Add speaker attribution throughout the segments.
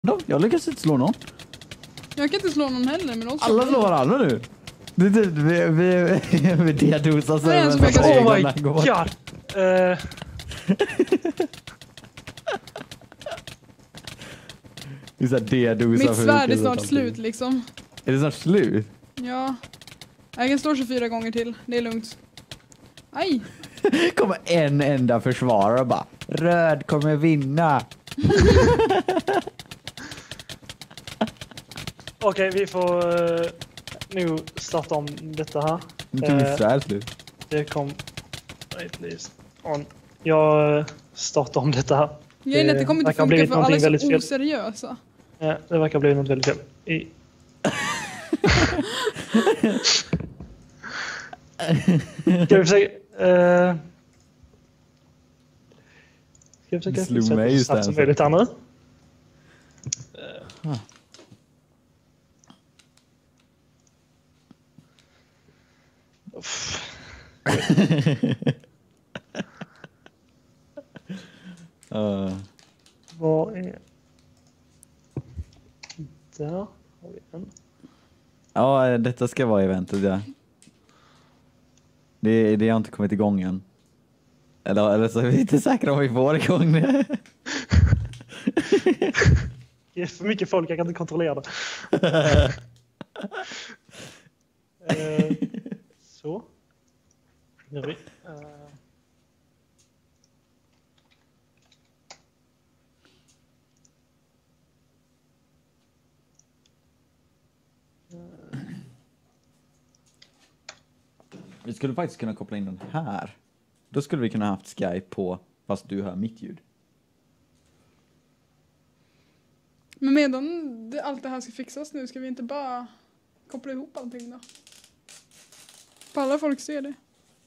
Speaker 1: Jag lyckas inte slå någon.
Speaker 2: Jag kan inte slå någon heller. Men
Speaker 1: alla slår varandra nu. Vi diadosar sig.
Speaker 3: Oh my god.
Speaker 2: Mitt svärd är snart slut liksom.
Speaker 1: Är det snart slut?
Speaker 2: Ja. Jag kan slå 24 gånger till. Det är lugnt. Aj.
Speaker 1: Kommer en enda försvarare och bara röd kommer vinna.
Speaker 3: Okej, vi får nu starta om detta här.
Speaker 1: Nu tog mitt svärd slut.
Speaker 3: Det kom... Wait, please. On. Jag startar om detta här.
Speaker 2: Det kommer inte funka för alla är så oseriösa.
Speaker 3: Ja, det verkar bli något väldigt fel. Ska vi försöka... Ska vi försöka
Speaker 1: slog mig just
Speaker 3: där som möjligt här nu? Vad är... Där har vi en.
Speaker 1: Ja, detta ska vara eventet, ja. Det har inte kommit igång än. Eller så är vi inte säkra om vi får igång det.
Speaker 3: Det är för mycket folk, jag kan inte kontrollera det. Så. Gör vi.
Speaker 1: Vi skulle faktiskt kunna koppla in den här. Då skulle vi kunna haft Skype på, fast du hör mitt ljud.
Speaker 2: Men medan allt det här ska fixas nu, ska vi inte bara koppla ihop allting då? För alla folk ser det.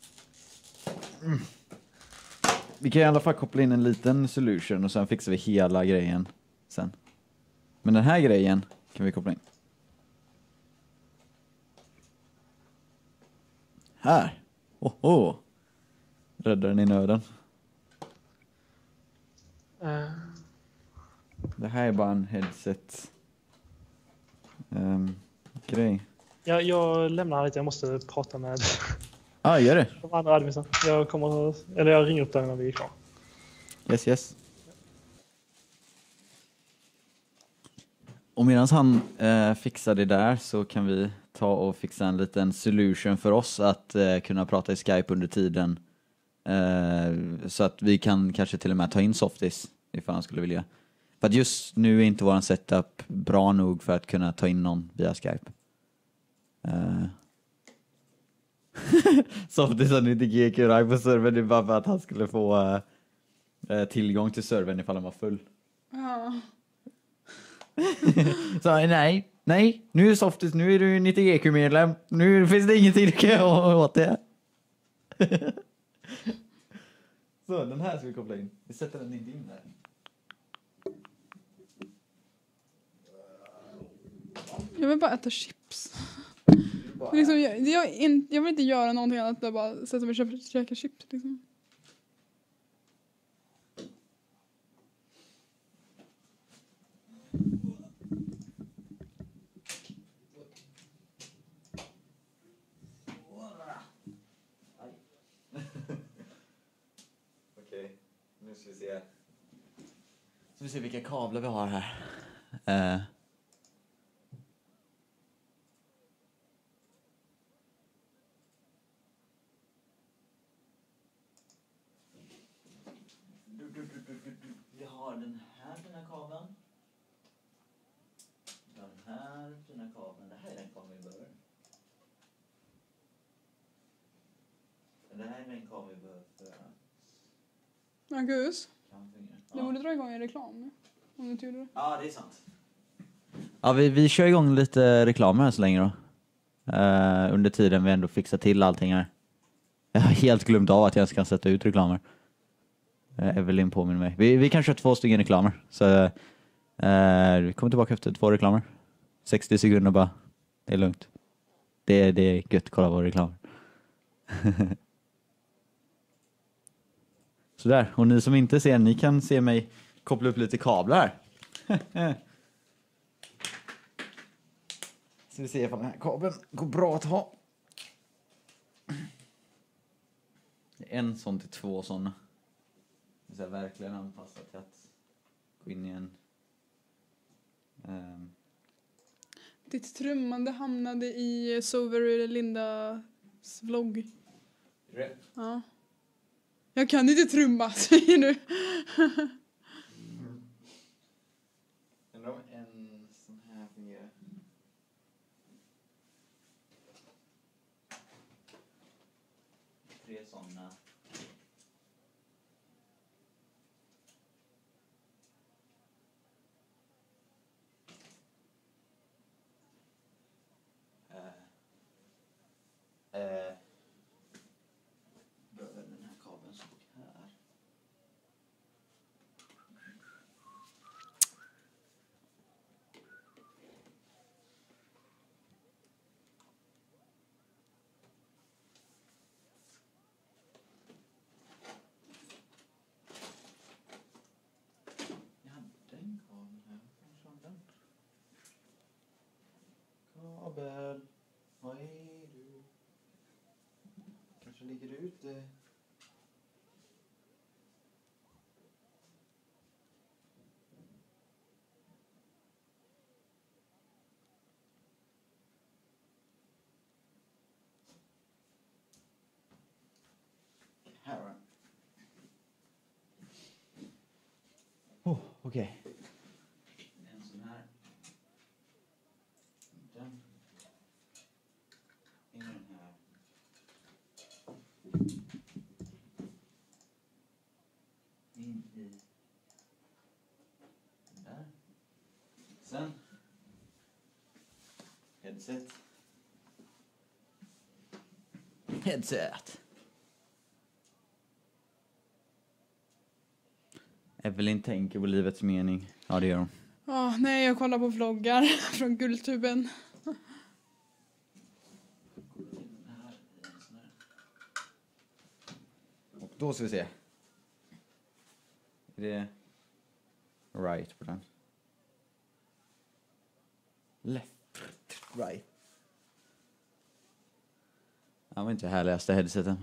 Speaker 1: Vi kan i alla fall koppla in en liten solution och sen fixar vi hela grejen sen. Men den här grejen kan vi koppla in. Här. Oho. Räddar den i nöden. Det här är bara en headset grej.
Speaker 3: Ja, jag lämnar lite, jag måste prata med
Speaker 1: gör det.
Speaker 3: de andra adminsen. Jag ringer upp där när vi är klara.
Speaker 1: Yes. Och medan han fixar det där så kan vi ta och fixa en liten solution för oss att kunna prata i Skype under tiden. Så att vi kan kanske till och med ta in Softis ifall han skulle vilja. För att just nu är inte våran setup bra nog för att kunna ta in någon via Skype. Softis har inte GQ på servern, det är bara för att han skulle få tillgång till servern ifall han var full.
Speaker 2: Ja.
Speaker 1: Så nej, nu är Softis, nu är du 90 GQ-medlem. Nu finns det ingenting du kan göra åt det. Så, den här ska vi koppla in. Vi sätter den inte in där.
Speaker 2: Jag vill bara äta chips. Liksom, jag vill inte göra någonting annat än bara sätta mig och käka chips. Liksom.
Speaker 1: Okej, nu ska vi se. Så vi ser vilka kablar vi har här. Vi har den här fina kabeln. Den här fina kabeln. Det här är den kabeln vi behöver. Det här är den kabeln vi behöver för att...
Speaker 2: Marcus, du borde dra igång en reklam nu. Om du inte gjorde det.
Speaker 1: Ja, det är sant. Ja, vi kör igång lite reklam här så länge då. Under tiden vi ändå fixar till allting här. Jag har helt glömt av att jag ska sätta ut reklamer. Evelyn påminner mig. Vi kan köra 2 stycken reklamer. Så vi kommer tillbaka efter 2 reklamer. 60 sekunder bara. Det är lugnt. Det är gött att kolla på reklamer. Sådär. Och ni som inte ser, ni kan se mig koppla upp lite kablar här. Så vi ser om den här kabeln går bra att ha. Det är en sån till 2 såna. Det är verkligen anpassat till att gå in i en...
Speaker 2: Ditt trummande hamnade i Sover Lindas vlogg. Ja. Jag kan inte trumma, säger du.
Speaker 1: Undrar om en sån här fungerar. Tre såna. Behöver den här kabeln stå här. Jag hade en kabel här. Var den? Kabel. Var är du? Kanske ligger ute. Här var den. Okej. En sån här. Den. In i den här. In i den där. Sen. Headset. Headset. Evelyn tänker på livets mening. Ja, det gör hon.
Speaker 2: Ja, nej, jag kollar på vloggar från Guldtuben.
Speaker 1: Och då ska vi se. Är det right på den? Left, right. Det var inte härligaste headseten.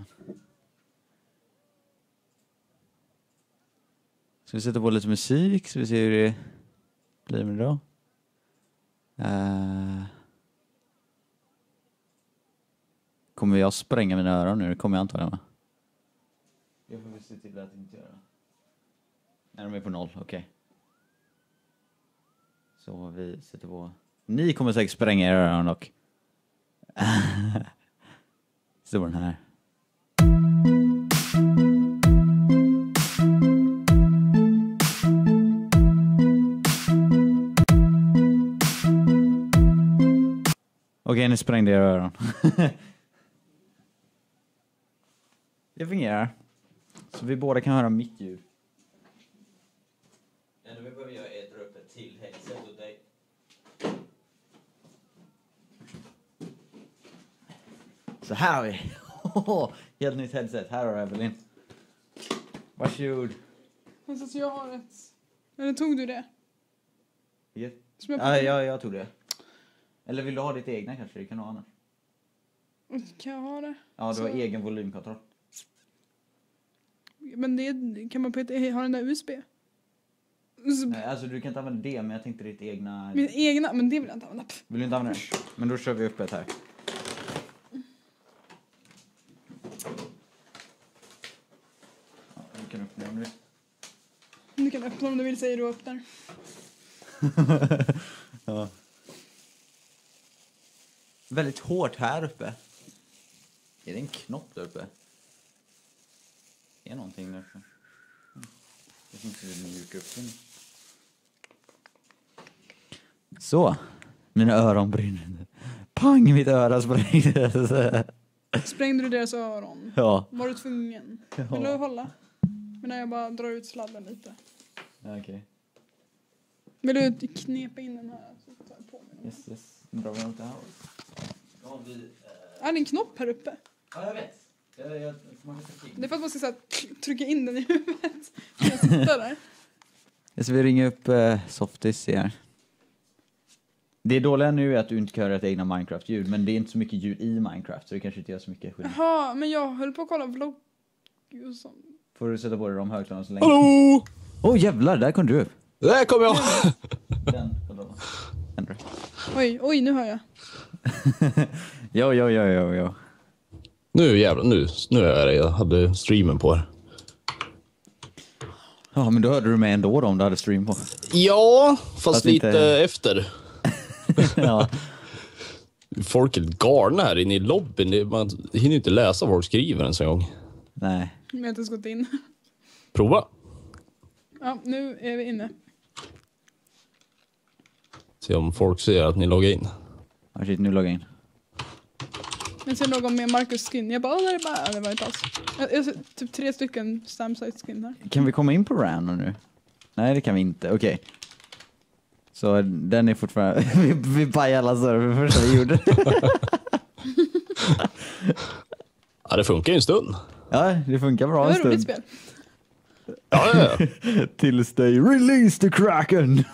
Speaker 1: Ska vi sätta på lite musik så vi ser hur det blir med det då. Kommer jag spränga mina öron nu? Det kommer jag antagligen, va? Jag får väl se till att inte göra. Nej, de är på 0, okej. Så vi sätter på... Ni kommer säkert spränga era öron dock. Så den här. Okej, ni sprängde era öron. Det fungerar. Så vi båda kan höra mitt ljud. Det enda vi behöver göra är att dra upp ett till headset åt dig. Så här har vi. Helt nytt headset. Här har du, Evelyn. Varsågod.
Speaker 2: Alltså, jag har ett... Eller tog du det? Som
Speaker 1: Jag tog det. Eller vill du ha ditt egna kanske? Det kan du ha annars.
Speaker 2: Kan jag ha det?
Speaker 1: Ja, du har egen volymkontroll.
Speaker 2: Men det kan man på ett... Har den där USB?
Speaker 1: Nej, alltså du kan inte använda det, men jag tänkte ditt egna...
Speaker 2: Min egna? Men det vill jag inte använda.
Speaker 1: Vill du inte använda det? Men då kör vi upp ett här. Ja, du kan öppna om du vill.
Speaker 2: Du kan öppna om du vill, säger du öppnar.
Speaker 1: Ja. Väldigt hårt här uppe. Är det en knopp där uppe? Det är någonting där uppe. Det finns inte mjuka upp den. Så. Mina öron brinner. Pang, mitt öra sprängdes.
Speaker 2: Sprängde du deras öron?
Speaker 1: Ja.
Speaker 2: Var du tvungen?
Speaker 1: Ja.
Speaker 2: Vill du hålla? Men när jag bara drar ut sladden lite.
Speaker 1: Ja, okej.
Speaker 2: Vill du knepa in den här? Så tar jag på mig den.
Speaker 1: Yes. Nu drar vi runt det här. Ja,
Speaker 2: Är det en knopp här uppe?
Speaker 1: Ja, jag vet. Man kan ta
Speaker 2: Det är för att man ska så här, trycka in den i huvudet. Jag sitter där.
Speaker 1: Så vi ringer upp Softis här. Det dåliga nu är att du inte kan höra ett egna Minecraft-ljud, men det är inte så mycket ljud i Minecraft, så det kanske inte gör så mycket skillnad.
Speaker 2: Jaha, men jag höll på att kolla vlogg och sånt.
Speaker 1: Får du sätta på dig de högtalarna så länge?
Speaker 4: Hallå!
Speaker 1: Jävlar, där kom du upp.
Speaker 4: Där kom jag!
Speaker 1: Den, kolla då. Ändra.
Speaker 2: Oj, nu hör jag.
Speaker 1: Jo.
Speaker 4: Nu jävlar, nu är jag det. Jag hade streamen på här.
Speaker 1: Ja, men då hörde du mig ändå då, om du hade stream på.
Speaker 4: Ja, fast lite
Speaker 1: inte...
Speaker 4: efter.
Speaker 1: Ja.
Speaker 4: Folk är galna här inne i lobbyn. Man hinner inte läsa vad folk skriver ens en gång.
Speaker 1: Nej.
Speaker 2: Jag har inte ens gått in.
Speaker 4: Prova.
Speaker 2: Ja, nu är vi inne.
Speaker 4: Se om folk ser att ni loggar in.
Speaker 1: Ja, shit, nu loggar jag in.
Speaker 2: Jag ser någon med Marcus skin. Jag bara, det är bara, det var inte alls. Jag ser typ 3 stycken Stamsite skin här.
Speaker 1: Kan vi komma in på Random nu? Nej, det kan vi inte. Okej. Så den är fortfarande... vi pajade alla server för första vi gjorde.
Speaker 4: Ja, det funkar ju en stund.
Speaker 1: Ja, det funkar bra
Speaker 2: Det
Speaker 1: en
Speaker 2: var ett roligt
Speaker 1: stund.
Speaker 2: spel.
Speaker 4: Ja.
Speaker 1: Tills they release the Kraken.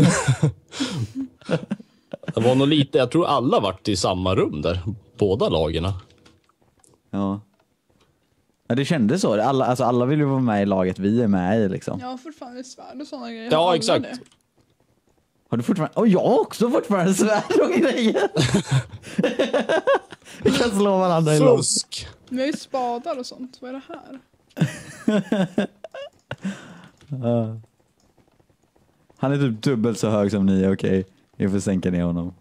Speaker 4: Det var nog lite, jag tror alla varit i samma rum där. Båda lagerna.
Speaker 1: Ja. Ja, det kändes så. Alla vill ju vara med i laget vi är med i liksom.
Speaker 2: Jag har fortfarande svärd och sådana grejer.
Speaker 4: Ja,
Speaker 2: Har alla
Speaker 4: exakt.
Speaker 2: det?
Speaker 1: Har du fortfarande... jag har också fortfarande svärd och grejer. Vi kan slå varandra i loss.
Speaker 4: Fusk!
Speaker 2: Vi har ju spadar och sånt. Vad är det här?
Speaker 1: Han är typ dubbelt så hög som ni, okej. Vi får sänka ner honom.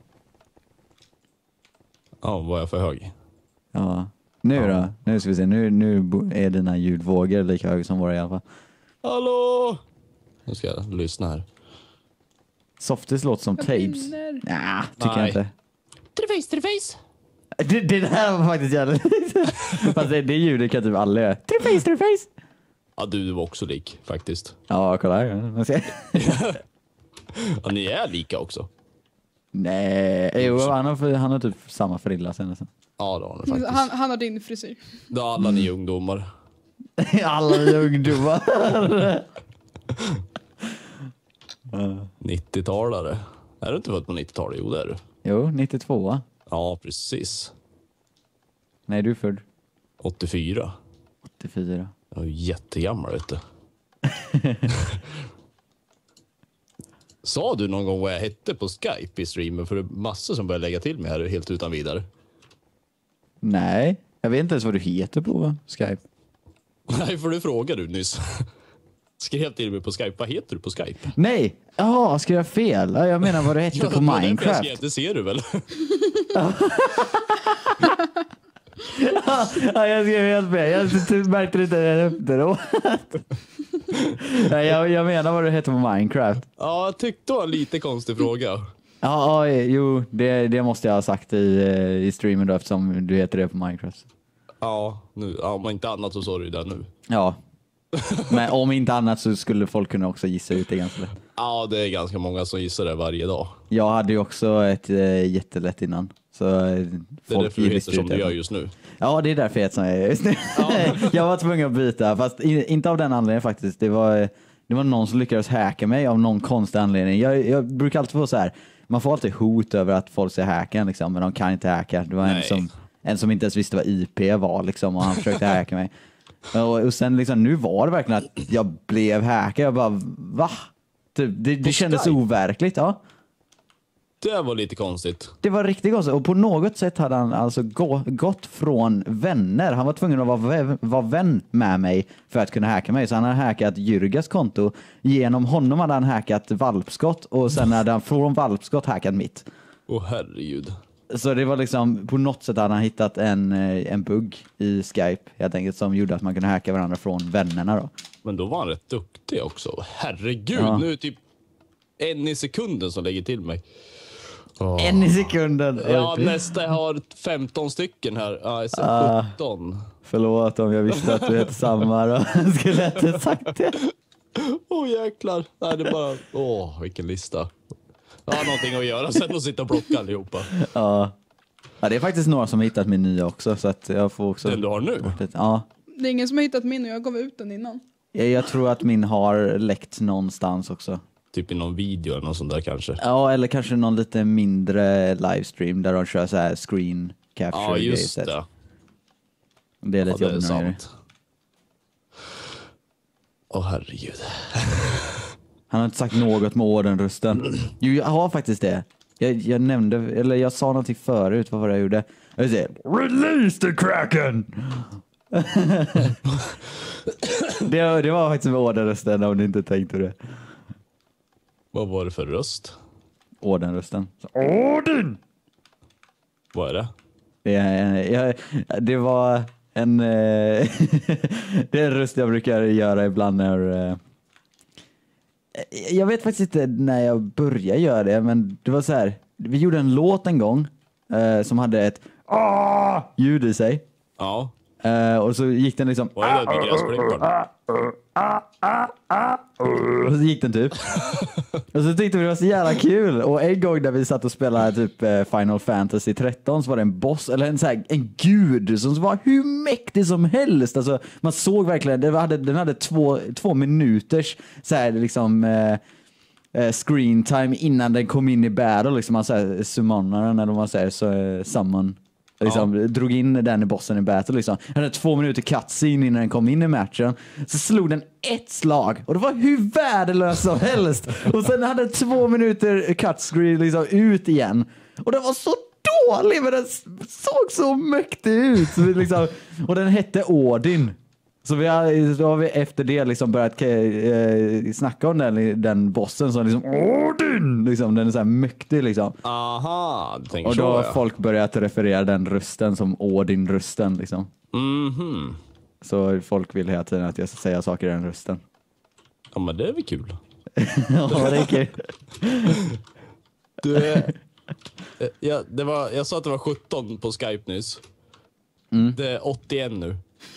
Speaker 4: Ja, var jag för hög?
Speaker 1: Ja. Nu då? Nu ska vi se. Nu är dina ljudvågor lika höga som våra i alla fall.
Speaker 4: Hallå! Nu ska jag lyssna här.
Speaker 1: Softies låter som
Speaker 2: Jag
Speaker 1: tapes.
Speaker 2: vinner.
Speaker 1: Nej, tycker jag
Speaker 4: Nej.
Speaker 1: inte.
Speaker 4: Treface!
Speaker 1: Det där var faktiskt jävligt. Fast det ljudet kan typ alla göra. Treface!
Speaker 4: Ja, du var också lik faktiskt.
Speaker 1: Ja, kolla här. Man ser.
Speaker 4: Ja, ni är lika också.
Speaker 1: Nej, jo, han har typ samma frilla sen. Alltså.
Speaker 4: Ja, det har ni faktiskt.
Speaker 2: Han har din frisyr.
Speaker 4: Det är alla ni ungdomar.
Speaker 1: Alla vi ungdomar.
Speaker 4: 90-talare. Är du inte född på 90-talet? Jo, det är du.
Speaker 1: Jo, 92.
Speaker 4: Ja, precis.
Speaker 1: Nej, du är född
Speaker 4: 84.
Speaker 1: 84.
Speaker 4: Jag är ju jättegammal, vet du. Sa du någon gång vad jag hette på Skype i streamen? För det är massor som börjar lägga till mig här helt utan vidare.
Speaker 1: Nej, jag vet inte ens vad du heter på Skype.
Speaker 4: Nej, för det frågade du nyss. Skrev till mig på Skype. Vad heter du på Skype?
Speaker 1: Nej, jaha, skrev jag fel? Ja, jag menar vad du hette på Minecraft.
Speaker 4: Det ser du väl?
Speaker 1: Ja, jag skrev helt fel. Jag märkte det inte efteråt. Nej, jag menar vad du heter på Minecraft.
Speaker 4: Ja, jag tyckte det var en lite konstig fråga.
Speaker 1: Ja, jo, det måste jag ha sagt i streamen då, eftersom du heter det på Minecraft.
Speaker 4: Ja, om inte annat så sa du det nu.
Speaker 1: Ja, men om inte annat så skulle folk kunna också gissa ut det ganska lätt.
Speaker 4: Ja, det är ganska många som gissar det varje dag.
Speaker 1: Jag hade ju också ett jättelätt innan. Så
Speaker 4: Det är därför du heter som du gör just nu.
Speaker 1: Ja, det är därför jag heter som jag gör just nu. Jag var tvungen att byta, fast inte av den anledningen faktiskt. Det var någon som lyckades hacka mig av någon konstig anledning. Jag brukar alltid få så här, man får alltid hot över att folk ser hacken liksom, men de kan inte hacka. Det var en som inte ens visste vad IP var liksom, och han försökte hacka mig. Och sen liksom, nu var det verkligen att jag blev hackad. Jag bara, va? Det kändes overkligt, ja.
Speaker 4: Det var lite konstigt.
Speaker 1: Det var riktigt konstigt. Och på något sätt hade han alltså gått från vänner. Han var tvungen att vara vän med mig för att kunna hacka mig. Så han hade hackat Jürgas konto. Genom honom hade han hackat valpskott. Och sen hade han från valpskott hackat mitt.
Speaker 4: Åh, herregud.
Speaker 1: Så det var liksom, på något sätt hade han hittat en bugg i Skype helt enkelt, som gjorde att man kunde hacka varandra från vännerna då.
Speaker 4: Men då var han rätt duktig också. Herregud, nu är typ en i sekunden som lägger till mig.
Speaker 1: En i sekunden.
Speaker 4: Ja, nästa jag har 15 stycken här. Ja, jag ser 17.
Speaker 1: Förlåt om jag visste att du heter samma då. Skulle jag inte sagt det.
Speaker 4: Jäklar. Nej, det är bara... vilken lista. Jag har någonting att göra sen och sitta och plocka allihopa.
Speaker 1: Ja, det är faktiskt några som har hittat min nya också, så att jag får också...
Speaker 4: Den du har nu?
Speaker 1: Ja.
Speaker 2: Det är ingen som har hittat min och jag gav ut den innan.
Speaker 1: Jag tror att min har läckt någonstans också.
Speaker 4: Typ i någon video eller något sånt där kanske.
Speaker 1: Ja, eller kanske någon lite mindre livestream där de kör så här screen capture.
Speaker 4: Ja, just
Speaker 1: grejer.
Speaker 4: det.
Speaker 1: Det är lite
Speaker 4: Ja, det är
Speaker 1: jobbigt.
Speaker 4: sant. Åh, herregud.
Speaker 1: Han har inte sagt något med ordenrösten. Jo, jag har faktiskt det. Jag nämnde, eller jag sa någonting förut. Vad var det jag gjorde? Jag säger, release the Kraken! det var faktiskt med ordenrösten, om ni inte tänkte det.
Speaker 4: Vad var det för röst?
Speaker 1: Ordenrösten. Orden!
Speaker 4: Vad är det?
Speaker 1: Det var en... det är en röst jag brukar göra ibland när... Jag vet faktiskt inte när jag började göra det, men det var så här. Vi gjorde en låt en gång som hade ett ljud i sig.
Speaker 4: Ja.
Speaker 1: Och så gick den liksom...
Speaker 4: Vad är det med gräsklipparen?
Speaker 1: Och så gick den typ. Och så tyckte vi det var så jävla kul. Och en gång när vi satt och spelade typ Final Fantasy 13 så var det en boss, eller en gud som var hur mäktig som helst. Alltså, man såg verkligen, den hade två minuters så här, liksom, screen time innan den kom in i battle. Liksom, man summonaren eller vad man säger, så summon. Liksom, drog in den i bossen i battle liksom. Den hade 2 minuter cutscene innan den kom in i matchen. Så slog den ett slag och det var hur värdelöst som helst. Och sen hade den 2 minuter cutscreen liksom ut igen. Och den var så dålig, men den såg så mäktig ut. Så vi, liksom, och den hette Odin. Så då har vi efter det liksom börjat snacka om den bossen som liksom Odin! Liksom, den är så här mäktig liksom.
Speaker 4: Aha, du tänker
Speaker 1: och då
Speaker 4: så,
Speaker 1: har
Speaker 4: ja.
Speaker 1: folk börjat referera den rösten som Odin-rösten liksom.
Speaker 4: Mhm.
Speaker 1: Så folk vill hela tiden att jag ska säga saker i den rösten.
Speaker 4: Ja, men det är väl kul.
Speaker 1: Ja, det är kul.
Speaker 4: Du, jag sa att det var 17 på Skype nyss. Det är 81 nu.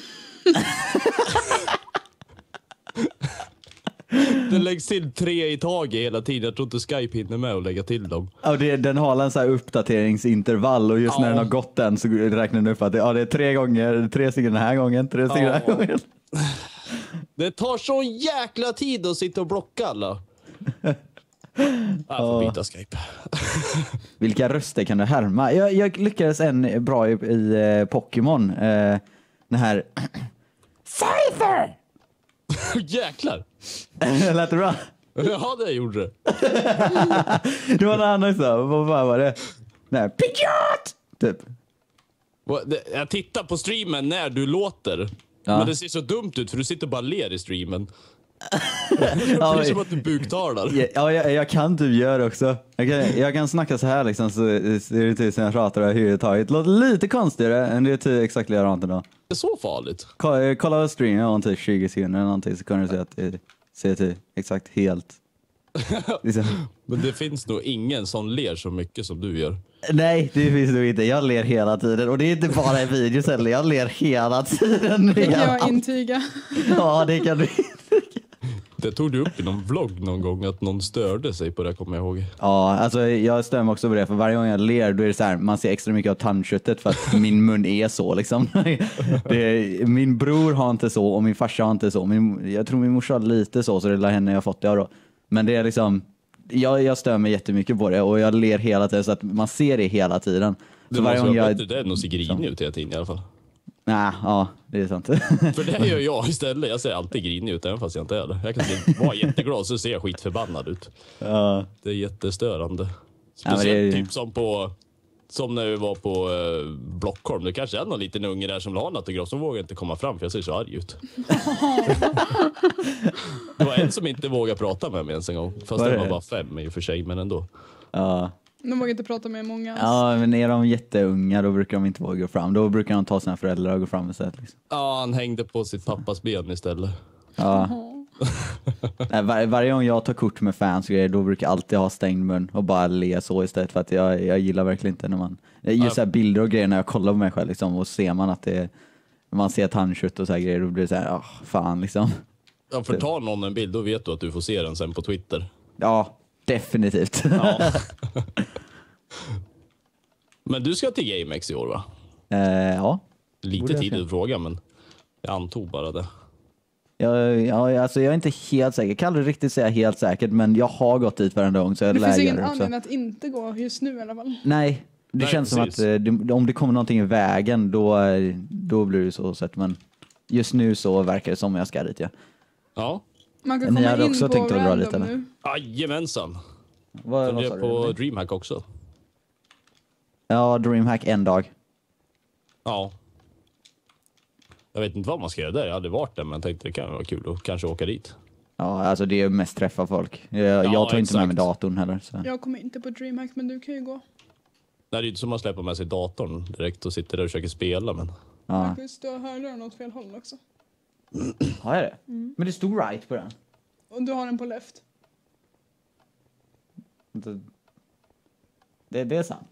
Speaker 4: Det läggs till 3 i taget hela tiden. Jag tror inte Skype hinner med att lägga till dem.
Speaker 1: Ja, den har en så här uppdateringsintervall och just när den har gått den så räknar den upp att det är 3 stycken den här gången, 3 stycken den här gången.
Speaker 4: Det tar så jäkla tid att sitta och blocka alla. Jag får byta Skype.
Speaker 1: Vilka röster kan du härma? Jag lyckades en bra i Pokémon. Den här Cypher!
Speaker 4: Jäklar.
Speaker 1: Lät det bra?
Speaker 4: Ja, det gjorde det.
Speaker 1: Det var en annan också. Vad var det? Nej, Pidgeot! Typ.
Speaker 4: Jag tittar på streamen när du låter.
Speaker 1: Ja.
Speaker 4: Men det ser så dumt ut för du sitter bara och ler i streamen. Det är som att du buktalar.
Speaker 1: Ja, jag kan typ göra det också. Jag kan snacka så här liksom, så är det typ som jag pratar överhuvudtaget. Det låter lite konstigare än det är typ exakt likadant idag.
Speaker 4: Det är så farligt.
Speaker 1: Kolla streamen om typ 20 sekunder eller någonting så kan du se att det ser typ exakt helt... liksom.
Speaker 4: Men det finns nog ingen som ler så mycket som du gör.
Speaker 1: Nej, det finns nog inte. Jag ler hela tiden. Och det är inte bara i videos heller. Jag ler hela tiden.
Speaker 2: Det kan jag intyga.
Speaker 1: Ja, det kan du.
Speaker 4: Det tog du upp i någon vlogg någon gång att någon störde sig på det, kommer jag ihåg.
Speaker 1: Ja, alltså jag stämmer också på det. För varje gång jag ler då är det så här, man ser extra mycket av tandköttet för att min mun är så liksom. Min bror har inte så och min farsa har inte så. Jag tror min morsa har lite så det är henne jag fått det av då. Men det är liksom, jag stör mig jättemycket på det och jag ler hela tiden så att man ser det hela tiden.
Speaker 4: Det
Speaker 1: Så
Speaker 4: måste
Speaker 1: varje gång
Speaker 4: vara
Speaker 1: jag...
Speaker 4: bättre det än att se grinig ut hela tiden i alla fall.
Speaker 1: Nej, ja, det är sant.
Speaker 4: För det gör jag istället. Jag ser alltid grinig ut även fast jag inte är det. Jag kan vara jätteglad så ser jag skitförbannad ut.
Speaker 1: Ja.
Speaker 4: Det är jättestörande.
Speaker 1: Ja,
Speaker 4: Speciellt
Speaker 1: det är...
Speaker 4: typ som när vi var på Blockholm. Det kanske är någon liten unge där som vill ha en autograf som vågar inte komma fram för jag ser så arg ut. Det var en som inte vågade prata med mig ens en gång. Fast det var bara 5 i och för sig, men ändå.
Speaker 1: Ja.
Speaker 2: De vågar inte prata med många.
Speaker 1: Ja, men är de jätteunga då brukar de inte våga gå fram. Då brukar de ta sina föräldrar och gå fram istället. Liksom.
Speaker 4: Ja, han hängde på sitt pappas ben istället.
Speaker 1: Ja. Nej, varje gång jag tar kort med fans och grejer, då brukar jag alltid ha stängd mun och bara le så istället. För att jag gillar verkligen inte när man... Just så här bilder och grejer när jag kollar på mig själv liksom, och ser man att det... Man ser tandkött och så här grejer, då blir det så här, fan liksom.
Speaker 4: Ja, för ta någon en bild, då vet du att du får se den sen på Twitter.
Speaker 1: Ja, definitivt.
Speaker 4: Ja. Men du ska till GameX i år, va?
Speaker 1: Ja.
Speaker 4: Lite tidigt att fråga, men jag antog bara det.
Speaker 1: Alltså jag är inte helt säker. Jag kan aldrig riktigt säga helt säkert, men jag har gått dit varenda gång. Så
Speaker 2: Det finns ingen
Speaker 1: också.
Speaker 2: anledning att inte gå just nu i alla fall.
Speaker 1: Nej, det känns
Speaker 4: precis.
Speaker 1: som att om det kommer någonting i vägen då blir det så sett. Men just nu så verkar det som jag ska dit, ja.
Speaker 4: Ja.
Speaker 2: Man kan
Speaker 1: Men ni
Speaker 2: komma
Speaker 1: hade
Speaker 2: in
Speaker 1: också
Speaker 2: på
Speaker 1: tänkt att dra
Speaker 2: random
Speaker 1: dit, eller?
Speaker 2: nu.
Speaker 4: Jajamensan.
Speaker 1: Vad
Speaker 4: Funderar
Speaker 1: sa
Speaker 4: på
Speaker 1: du?
Speaker 4: DreamHack också.
Speaker 1: Ja, DreamHack en dag.
Speaker 4: Ja. Jag vet inte vad man ska göra där. Jag hade varit där, men tänkte det kan vara kul att kanske åka dit.
Speaker 1: Ja, alltså det är mest träffa folk. Jag tar inte med mig datorn heller. Så.
Speaker 2: Jag kommer inte på DreamHack, men du kan ju gå.
Speaker 4: Nej, det är ju inte som att släppa med sig datorn direkt och sitter där och försöker spela, men...
Speaker 1: Ja.
Speaker 2: Marcus, du har hörluren åt fel håll också.
Speaker 1: Har jag det? Men det stod right på den.
Speaker 2: Och du har den på left.
Speaker 1: Det är sant.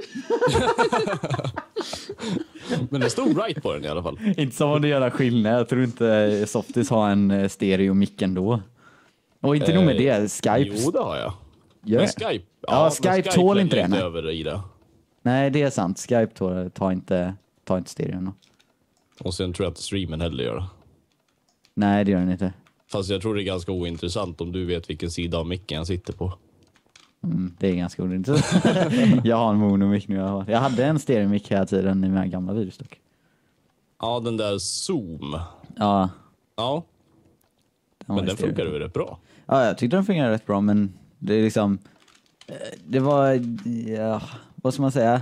Speaker 4: Men det stod right på den i alla fall.
Speaker 1: Inte som om det gör skillnad. Jag tror inte Softis har en stereo-mick ändå. Och inte nog med det, Skype.
Speaker 4: Jo, det har jag.
Speaker 1: Gör
Speaker 4: Men
Speaker 1: det?
Speaker 4: Skype...
Speaker 1: Ja,
Speaker 4: men
Speaker 1: Skype tål inte
Speaker 4: lägger
Speaker 1: det, nej.
Speaker 4: över i det.
Speaker 1: Nej, det är sant. Skype tar inte stereon.
Speaker 4: Och sen tror jag att streamen heller gör det.
Speaker 1: Nej, det gör den inte.
Speaker 4: Fast jag tror det är ganska ointressant om du vet vilken sida av micken jag sitter på.
Speaker 1: Det är ganska ointressant. Jag har en monomic nu. Jag hade en stereo-mic hela tiden i mina gamla videos dock.
Speaker 4: Ja, den där Zoom.
Speaker 1: Ja.
Speaker 4: Ja,
Speaker 1: var
Speaker 4: men den
Speaker 1: stereo.
Speaker 4: funkar ju rätt bra.
Speaker 1: Ja, jag tyckte den fungerade rätt bra, men det är liksom... Det var... Ja, vad ska man säga?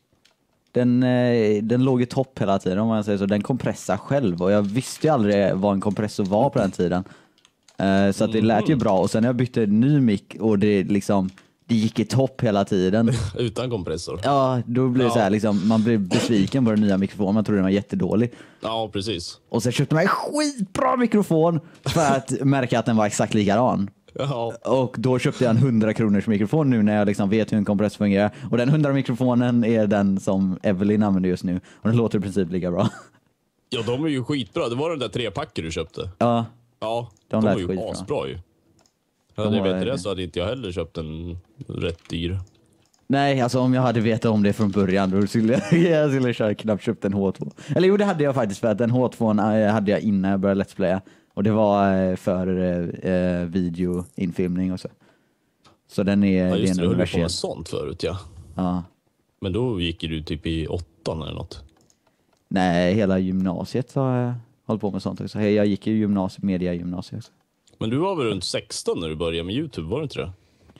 Speaker 1: Den låg i topp hela tiden, om man säger så. Den kompressar själv, och jag visste ju aldrig vad en kompressor var på den tiden. Så att det lät ju bra, och sen när jag bytte ny mic och det liksom... Det gick i topp hela tiden.
Speaker 4: Utan kompressor.
Speaker 1: Ja, då blir det så här liksom, man blir besviken på den nya mikrofonen, man trodde den var jättedålig.
Speaker 4: Ja, precis.
Speaker 1: Och sen köpte man en skitbra mikrofon för att märka att den var exakt likadan.
Speaker 4: Ja,
Speaker 1: Och då köpte jag en 100 kronors mikrofon nu när jag liksom vet hur en kompressor fungerar. Och den 100 mikrofonen är den som Evelyn använder just nu. Och den låter i princip lika bra.
Speaker 4: ja, de är ju skitbra. Det var den där 3-packen du köpte.
Speaker 1: Ja,
Speaker 4: Ja,
Speaker 1: De
Speaker 4: de
Speaker 1: lät
Speaker 4: var ju
Speaker 1: skitbra.
Speaker 4: asbra ju.
Speaker 1: De
Speaker 4: Hade jag
Speaker 1: var-
Speaker 4: vetat det så hade inte jag heller köpt en rätt dyr.
Speaker 1: nej, alltså om jag hade vetat om det från början då skulle jag skulle knappt köpt en H2. Eller jo, det hade jag faktiskt, för att den H2 hade jag innan jag började Let's Playa. Och det var för videoinfilmning och så. Så den är,
Speaker 4: Ja,
Speaker 1: det är
Speaker 4: just
Speaker 1: en
Speaker 4: det, du höll på
Speaker 1: universell.
Speaker 4: med sånt förut, ja.
Speaker 1: Ja.
Speaker 4: Men då gick du typ i 8 eller något.
Speaker 1: Nej, hela gymnasiet har jag hållit på med sånt också. Jag gick i gymnasiet, media-gymnasiet också.
Speaker 4: Men du var väl runt 16 när du började med YouTube, var det inte det?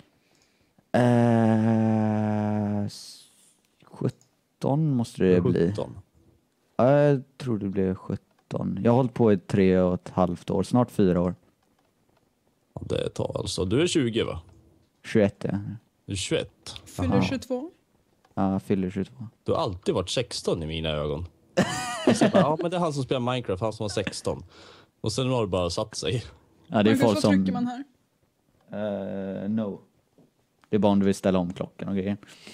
Speaker 1: 17 måste det bli.
Speaker 4: 17.
Speaker 1: Ja, jag tror det blev 17. Jag har hållit på i 3,5 år, snart 4 år.
Speaker 4: Ja, det är ett tag alltså. Du är 20 va?
Speaker 1: 21, ja.
Speaker 4: Du är 21.
Speaker 2: Fyller
Speaker 1: Aha.
Speaker 2: 22.
Speaker 1: Ja, fyller 22.
Speaker 4: Du har alltid varit 16 i mina ögon. Jag säger bara, ja men det är han som spelar Minecraft, han som var 16. Och sen har det bara satt sig.
Speaker 1: Ja, det är
Speaker 2: Marcus,
Speaker 1: folk
Speaker 2: vad
Speaker 1: som...
Speaker 2: trycker man här?
Speaker 1: No. Det är bara om du vill ställa om klockan och grejer.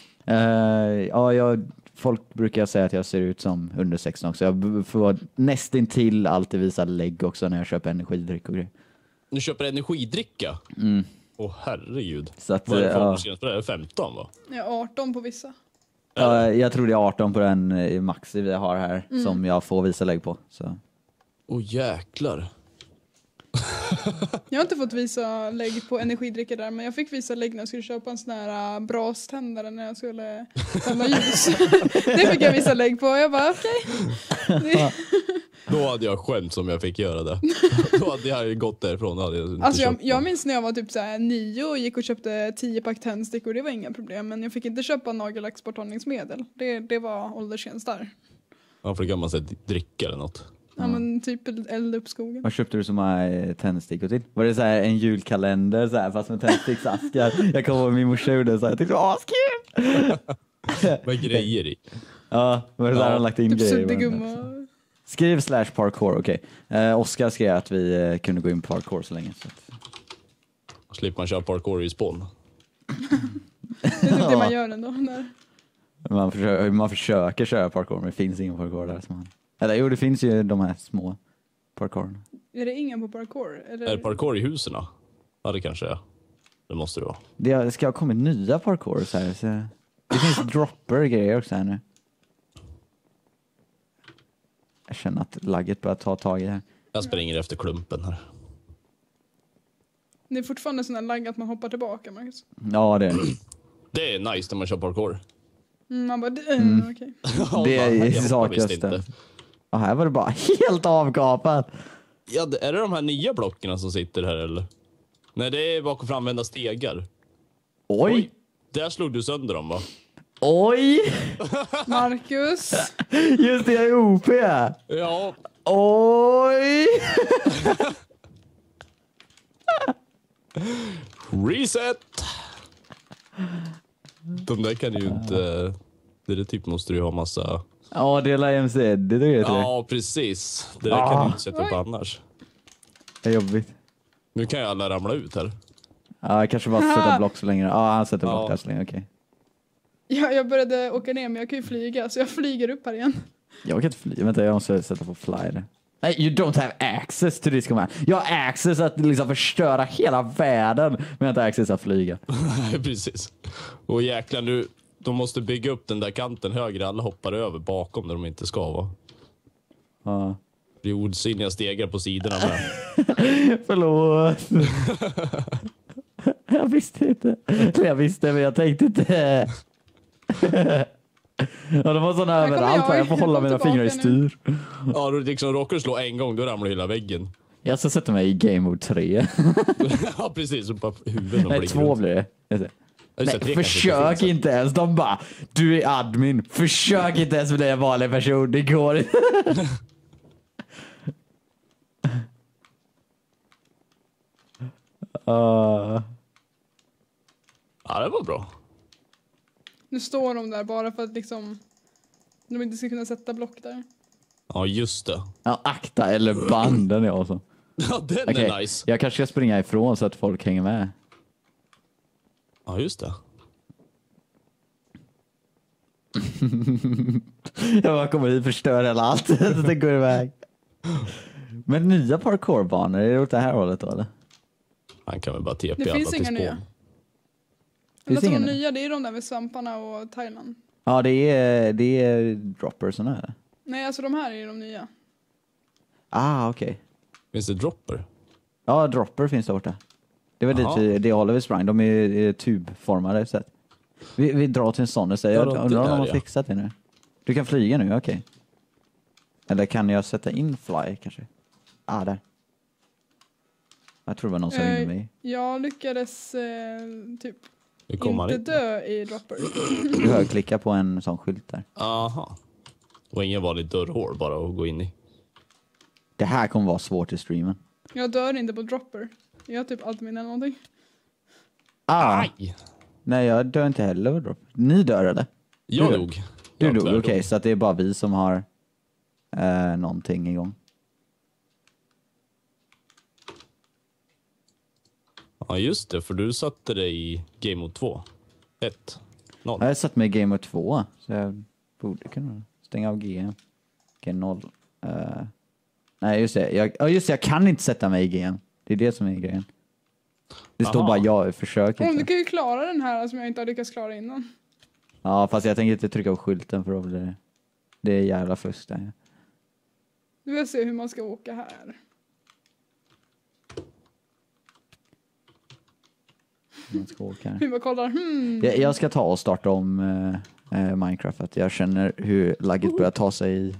Speaker 1: Folk brukar säga att jag ser ut som under 16 också. Jag får nästintill alltid visa lägg också när jag köper energidryck och grejer.
Speaker 4: Du köper energidricka? Åh herregud.
Speaker 1: Så att,
Speaker 4: Vad är det för
Speaker 1: ja.
Speaker 4: åldersgräns på det? Är det 15 va?
Speaker 2: Jag är 18 på vissa.
Speaker 1: Jag tror det är 18 på den maxi vi har här som jag får visa lägg på. Så.
Speaker 4: Åh jäklar.
Speaker 2: Jag har inte fått visa lägg på energidricka där, men jag fick visa lägg när jag skulle köpa en sån här braständare när jag skulle tända ljus. Det fick jag visa lägg på och jag bara okej.
Speaker 4: Då hade jag skämt om jag fick göra det. Då hade jag ju gått därifrån. Hade jag inte
Speaker 2: Alltså
Speaker 4: köpt
Speaker 2: jag
Speaker 4: dem.
Speaker 2: minns när jag var typ så här 9 och gick och köpte 10 pack tändstickor, det var inga problem, men jag fick inte köpa nagellacksborttagningsmedel. Det var åldersgräns där.
Speaker 4: Ja, för det kan man säga dricka eller något.
Speaker 2: Ja men typ elda upp skogen.
Speaker 1: Vad köpte du som tändstickor till? Var det så här en julkalender så här, fast med tändsticksaskar? Jag kommer ihåg min morsa gjorde så här. Jag tyckte det var askul!
Speaker 4: Med grejer i.
Speaker 1: Ja, var det där de lagt in
Speaker 2: Typ
Speaker 1: grejer?
Speaker 2: suddgumma.
Speaker 1: Skriv /parkour, okej. Oskar skrev att vi kunde gå in på parkour så länge. Så att...
Speaker 4: Slipper man köra parkour i spån.
Speaker 2: Det är typ det man gör ändå. Där.
Speaker 1: Man försöker köra parkour, men det finns ingen parkour där. Som man... Eller jo, det finns ju de här små parkourerna.
Speaker 2: Är det ingen på parkour? Eller?
Speaker 4: Är det parkour i husen? Ja, det kanske är. Det måste det vara.
Speaker 1: Det ska ha kommit nya parkour så här. Så... Det finns dropper-grejer också här nu. Jag känner att lagget börjar ta tag i det här.
Speaker 4: Jag springer efter klumpen här.
Speaker 2: Det är fortfarande sån här lagg att man hoppar tillbaka, Marcus.
Speaker 1: Ja, det är det.
Speaker 4: Det är nice när man kör parkour.
Speaker 2: Man bara, okej.
Speaker 1: Det är
Speaker 4: Jag
Speaker 1: saken.
Speaker 4: visste inte.
Speaker 1: Och här var det bara helt avkapat.
Speaker 4: Ja, är det de här nya blocken som sitter här eller? Nej, det är bakom framvända stegar.
Speaker 1: Oj!
Speaker 4: Där slog du sönder dem, va?
Speaker 1: Oj!
Speaker 2: Marcus.
Speaker 1: Just det, jag är OP.
Speaker 4: Ja.
Speaker 1: Oj!
Speaker 4: Reset! De där kan ju inte... Det där typ måste du ha massa...
Speaker 1: Ja, det är LMC. Det är det.
Speaker 4: Ja, precis. Det där kan du inte sätta upp annars.
Speaker 1: Det är jobbigt.
Speaker 4: Nu kan ju alla ramla ut här.
Speaker 1: Ja, jag kanske bara sätta block så länge. Ja, han sätter block där så länge, okej.
Speaker 2: Ja, jag började åka ner men jag kan ju flyga så jag flyger upp här igen.
Speaker 1: Jag kan inte flyga. Vänta, jag måste sätta på fly där. Nej, you don't have access to this command. Jag har access att liksom förstöra hela världen, men jag har inte access att flyga.
Speaker 4: Nej, precis. Och jäklar nu, de måste bygga upp den där kanten högre. Alla hoppar över bakom där de inte ska vara.
Speaker 1: Ja.
Speaker 4: Det är osinniga stegar på sidorna med.
Speaker 1: Förlåt. Jag visste inte. Jag visste, men jag tänkte inte. Ja, det var sådana
Speaker 2: Här kommer
Speaker 1: överallt.
Speaker 2: jag.
Speaker 1: Jag får hålla
Speaker 2: Jag
Speaker 1: mina
Speaker 2: kom
Speaker 1: fingrar i
Speaker 2: tillbaka
Speaker 1: styr.
Speaker 4: Ja, du liksom råkar slå en gång, då ramlar hela väggen.
Speaker 1: Jag ska sätta mig i game mode 3.
Speaker 4: Ja, precis. Och bara huvudet.
Speaker 1: Nej, 2 blir det. Nej, försök inte ens. De bara, du är admin. Försök inte ens bli en vanlig person. Det går inte.
Speaker 4: Ja, det var bra.
Speaker 2: Nu står de där bara för att liksom de inte ska kunna sätta block där.
Speaker 4: Ja, just det.
Speaker 1: Ja, akta eller banden är också.
Speaker 4: Ja, den
Speaker 1: Okej,
Speaker 4: är nice.
Speaker 1: jag kanske ska springa ifrån så att folk hänger med.
Speaker 4: Ja, just det.
Speaker 1: Jag bara kommer hit, förstör hela allt. Det går iväg. Men nya parkourbanor, är det åt det här hållet då eller?
Speaker 4: Han kan väl bara TP
Speaker 2: Det
Speaker 4: alla
Speaker 2: finns
Speaker 4: till
Speaker 2: inga
Speaker 4: spån.
Speaker 2: nya.
Speaker 1: Finns
Speaker 2: Alltså, de
Speaker 1: ingen?
Speaker 2: nya, det är de där med svamparna och Thailand.
Speaker 1: Ja, det är droppersarna här.
Speaker 2: Nej, alltså de här är de nya.
Speaker 1: Ah, okej.
Speaker 4: Finns det dropper?
Speaker 1: Ja, dropper finns där borta. Det var
Speaker 4: Jaha.
Speaker 1: dit det håller vi sprang. De är tubformade. Så att vi drar till en sån och säger,
Speaker 4: Ja,
Speaker 1: jag
Speaker 4: det
Speaker 1: undrar om de
Speaker 4: där,
Speaker 1: har
Speaker 4: ja.
Speaker 1: fixat det nu. Du kan flyga nu, okej. Eller kan jag sätta in fly kanske? Ah, där. Jag tror det var någon som ringde mig.
Speaker 2: Jag lyckades typ
Speaker 4: Det kommer
Speaker 2: inte
Speaker 4: inte.
Speaker 2: dö i dropper.
Speaker 1: Du högklicka på en sån skylt där.
Speaker 4: Aha. Och ingen vanlig dörrhål bara att gå in i.
Speaker 1: Det här kommer vara svårt i streamen.
Speaker 2: Jag dör inte på dropper. Jag har typ admin eller någonting.
Speaker 1: Ah,
Speaker 4: Aj!
Speaker 1: nej jag dör inte heller på dropper. Ni dör eller?
Speaker 4: Jag
Speaker 1: Du-
Speaker 4: dog.
Speaker 1: Du
Speaker 4: Jag
Speaker 1: dog,
Speaker 4: tyvärr
Speaker 1: okej. Så att det är bara vi som har någonting igång.
Speaker 4: Ja, just det. För du satte dig i Game Mode 2. 1. 0.
Speaker 1: Jag har satt mig i Game of 2, så jag borde kunna stänga av GM. G0. Nej, just det. Jag kan inte sätta mig i GM. Det är det som är grejen. Det står
Speaker 4: Aha.
Speaker 1: bara jag försöker
Speaker 2: Du
Speaker 1: inte.
Speaker 2: kan ju klara den här som jag inte har lyckats klara innan.
Speaker 1: Ja, fast jag tänker inte trycka på skylten för då blir det... Det är jävla fusk där.
Speaker 2: Du vill se hur man ska åka här.
Speaker 1: Man ska åka här.
Speaker 2: Vi bara kollar.
Speaker 1: Jag ska ta och starta om Minecraft. Att jag känner hur lagget börjar ta sig.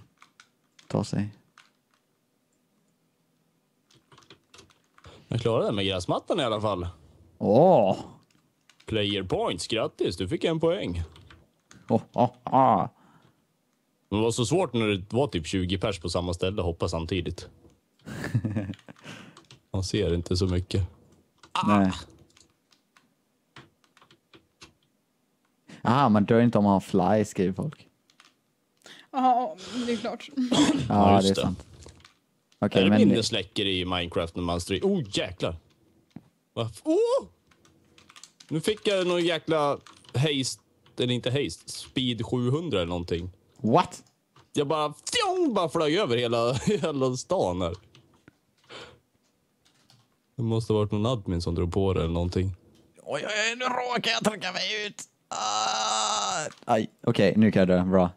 Speaker 4: Jag klarade det med gräsmattan i alla fall.
Speaker 1: Åh!
Speaker 4: Player points. Grattis, du fick 1 poäng. Men det var så svårt när det var typ 20 pers på samma ställe och hoppa samtidigt. Man ser inte så mycket.
Speaker 1: Nej. Aha, man dör inte om man har fly, skriver folk.
Speaker 2: Jaha, det är klart.
Speaker 1: Ja,
Speaker 4: just
Speaker 1: det är
Speaker 4: det.
Speaker 1: sant.
Speaker 4: Är
Speaker 1: Okej,
Speaker 4: det
Speaker 1: men...
Speaker 4: minnesläckor i Minecraft när man stryker? Oh, jäklar! Oh! Nu fick jag någon jäkla haste, eller inte haste, speed 700 eller någonting.
Speaker 1: What?
Speaker 4: Jag bara flög över hela stan här. Det måste ha varit någon admin som drog på det eller någonting.
Speaker 1: Oj, nu råkar jag trycka mig ut. Aj, okej, nu kan jag dö. Bra.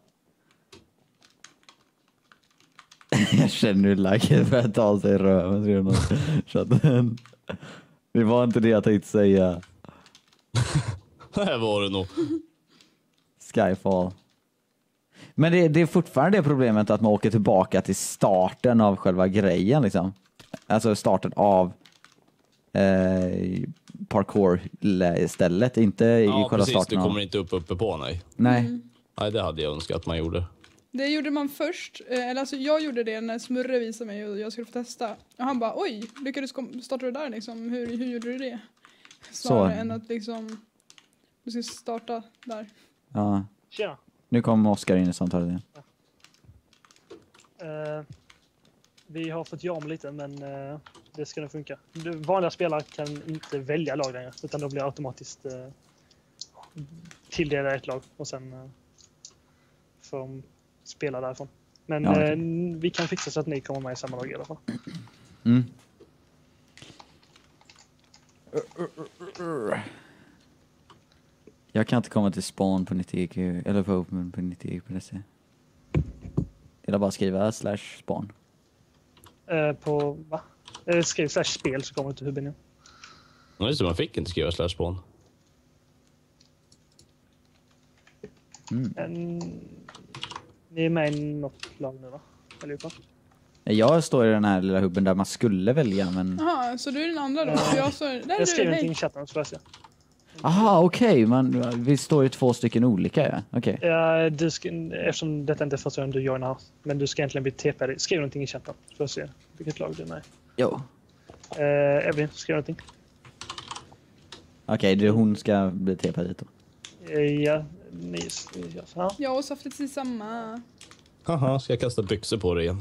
Speaker 1: Jag känner hur lagget börjar ta sig i röven. Så att Det var inte det jag tänkte säga.
Speaker 4: Det var det nog.
Speaker 1: Skyfall. Men det är fortfarande det problemet att man åker tillbaka till starten av själva grejen liksom. Alltså starten av parkour-stället, inte i själva
Speaker 4: precis,
Speaker 1: starten
Speaker 4: du
Speaker 1: av...
Speaker 4: kommer inte uppe på, nej.
Speaker 1: Nej.
Speaker 4: Nej, det hade jag önskat att man gjorde.
Speaker 2: Det gjorde man först, eller alltså jag gjorde det när Smurre visade mig och jag skulle få testa. Och han bara, oj, lyckades starta det där liksom, hur gjorde du det? Snarare än att liksom, du ska starta där.
Speaker 1: Ja.
Speaker 3: Tjena.
Speaker 1: Nu kommer Oskar in i samtalet igen.
Speaker 3: Vi har fått jam lite, men det ska nog funka. Vanliga spelare kan inte välja lag längre, utan då blir automatiskt tilldelade ett lag och sen får de spela därifrån. Men
Speaker 1: Ja, okay.
Speaker 3: Vi kan fixa så att ni kommer med i samma lag i alla fall.
Speaker 1: Mm. Jag kan inte komma till spawn på 90 eller på open på 90 på det. Eller bara skriva /spawn.
Speaker 3: På va? Skriv /spel så kommer du till hubben igen.
Speaker 4: Ja, just det, man fick inte skriva /spawn.
Speaker 3: Ni är med i något lag nu, va? Allihopa?
Speaker 1: Jag står i den här lilla hubben där man skulle välja, men...
Speaker 2: Jaha, så du är den andra då? Jag
Speaker 3: skriver någonting i chatten så får jag se.
Speaker 1: Aha, okej. Vi står ju 2 stycken olika, ja. Okej.
Speaker 3: Ja, eftersom detta inte är första gången du joinar, men du ska egentligen bli TP'd. Skriv någonting i chatten så får jag se vilket lag du är med.
Speaker 1: Jo.
Speaker 3: Evelyn, skriv någonting.
Speaker 1: Okej, hon ska bli TP dit då.
Speaker 3: Ja, ja.
Speaker 2: Jag och Saftet är samma.
Speaker 4: Haha, ska jag kasta byxor på dig igen?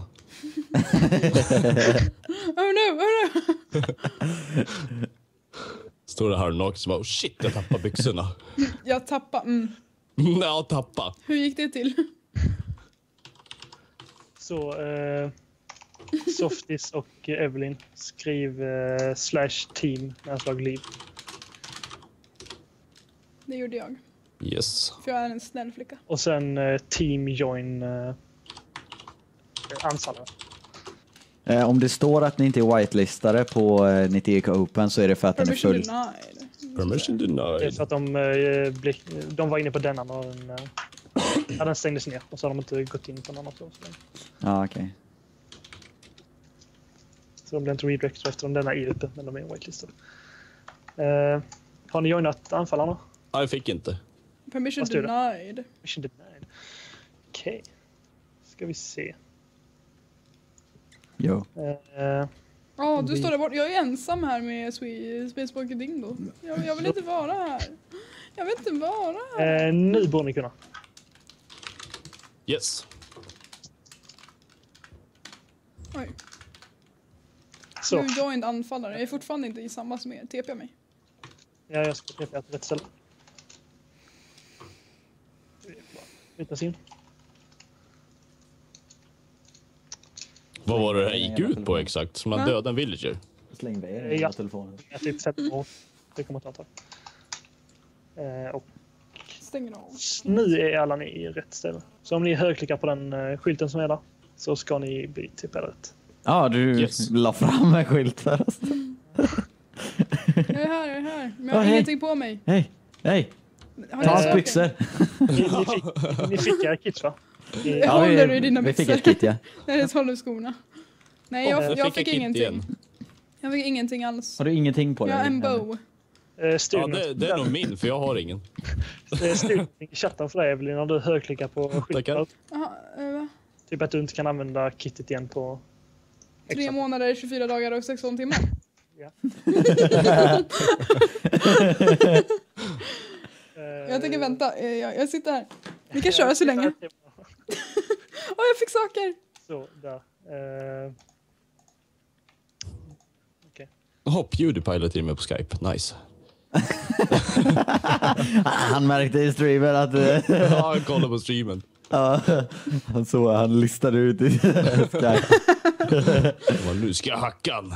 Speaker 2: Oh no.
Speaker 4: Står det här naken som bara, oh shit, jag tappar byxorna.
Speaker 2: Jag tappade.
Speaker 4: Ja, tappa.
Speaker 2: Hur gick det till?
Speaker 3: Så, Softis och Evelyn, skriv /team med slag liv.
Speaker 2: Det gjorde jag.
Speaker 4: Yes.
Speaker 2: För jag är en snäll flicka.
Speaker 3: Och sen team join anfallare.
Speaker 1: Om det står att ni inte är whitelistade på 90 Open så är det för att den är
Speaker 2: Permission
Speaker 1: full.
Speaker 2: denied.
Speaker 4: Permission
Speaker 3: Det är
Speaker 4: denied.
Speaker 3: för att de var inne på denna och den stängdes ner och så har de inte gått in på någon annan.
Speaker 1: Ja, okej.
Speaker 3: Så de blev inte redirected eftersom denna är uppe, men de är whitelistade. Har ni joinat anfallarna?
Speaker 4: Nej, jag fick inte.
Speaker 2: Permission
Speaker 3: Vad står det?
Speaker 2: denied.
Speaker 3: Mission denied. Okej. Ska vi se.
Speaker 1: Jo.
Speaker 2: Ja, du står där bort. Jag är ensam här med Spacewalker Dingo. Jag vill inte vara här. Jag vill inte vara här.
Speaker 3: Nu borde ni kunna.
Speaker 4: Yes.
Speaker 2: Oj.
Speaker 3: Så.
Speaker 2: Nu joined anfallare. Jag är fortfarande inte i samma som er. TP mig.
Speaker 3: Ja, jag ska TP till rätt ställe. Bytas in.
Speaker 4: Vad var det här gick ut på exakt? Som att döda en villager?
Speaker 1: Släng iväg
Speaker 3: Ja.
Speaker 1: hela telefonen.
Speaker 3: Jag typ sätter på. Det kommer att ta ett tag. Och
Speaker 2: Stänger av.
Speaker 3: nu är alla ni i rätt ställe. Så om ni högerklickar på den skylten som är där så ska ni bli TP rätt.
Speaker 1: Ja, du
Speaker 4: Yes.
Speaker 1: la fram en skylt där.
Speaker 2: Jag är här. Men jag har
Speaker 1: hej.
Speaker 2: ingenting på mig.
Speaker 1: Hej.
Speaker 2: Har
Speaker 1: Ta
Speaker 2: ni
Speaker 1: hans
Speaker 2: saker?
Speaker 1: byxor.
Speaker 3: Ni fick era kits, va?
Speaker 2: Jag håller i dina
Speaker 1: vi fick
Speaker 2: byxor.
Speaker 1: ett kit, ja.
Speaker 2: Nej, det håller skorna. Nej, jag fick
Speaker 4: ett kit
Speaker 2: ingenting.
Speaker 4: igen.
Speaker 2: Jag fick ingenting alls.
Speaker 1: Har du ingenting på dig?
Speaker 2: Jag har en bow.
Speaker 4: Ja, det är nog min, för jag har ingen.
Speaker 3: Styrning i chatten för dig, Evelyn, när du högerklickar på skylten.
Speaker 4: Tackar.
Speaker 2: Jaha, va?
Speaker 3: Typ att du inte kan använda kittet igen på...
Speaker 2: 3 månader, 24 dagar och 16 timmar.
Speaker 3: Ja.
Speaker 2: Jag tänker vänta. Jag sitter här. Vi kan köra så länge. Jag fick saker.
Speaker 3: Så, där.
Speaker 4: Pewdiepie la till mig på Skype. Nice.
Speaker 1: Han märkte i streamen att...
Speaker 4: Ja, jag kollade på streamen.
Speaker 1: Ja, han listade ut i Skype.
Speaker 4: Nu ska jag hacka han.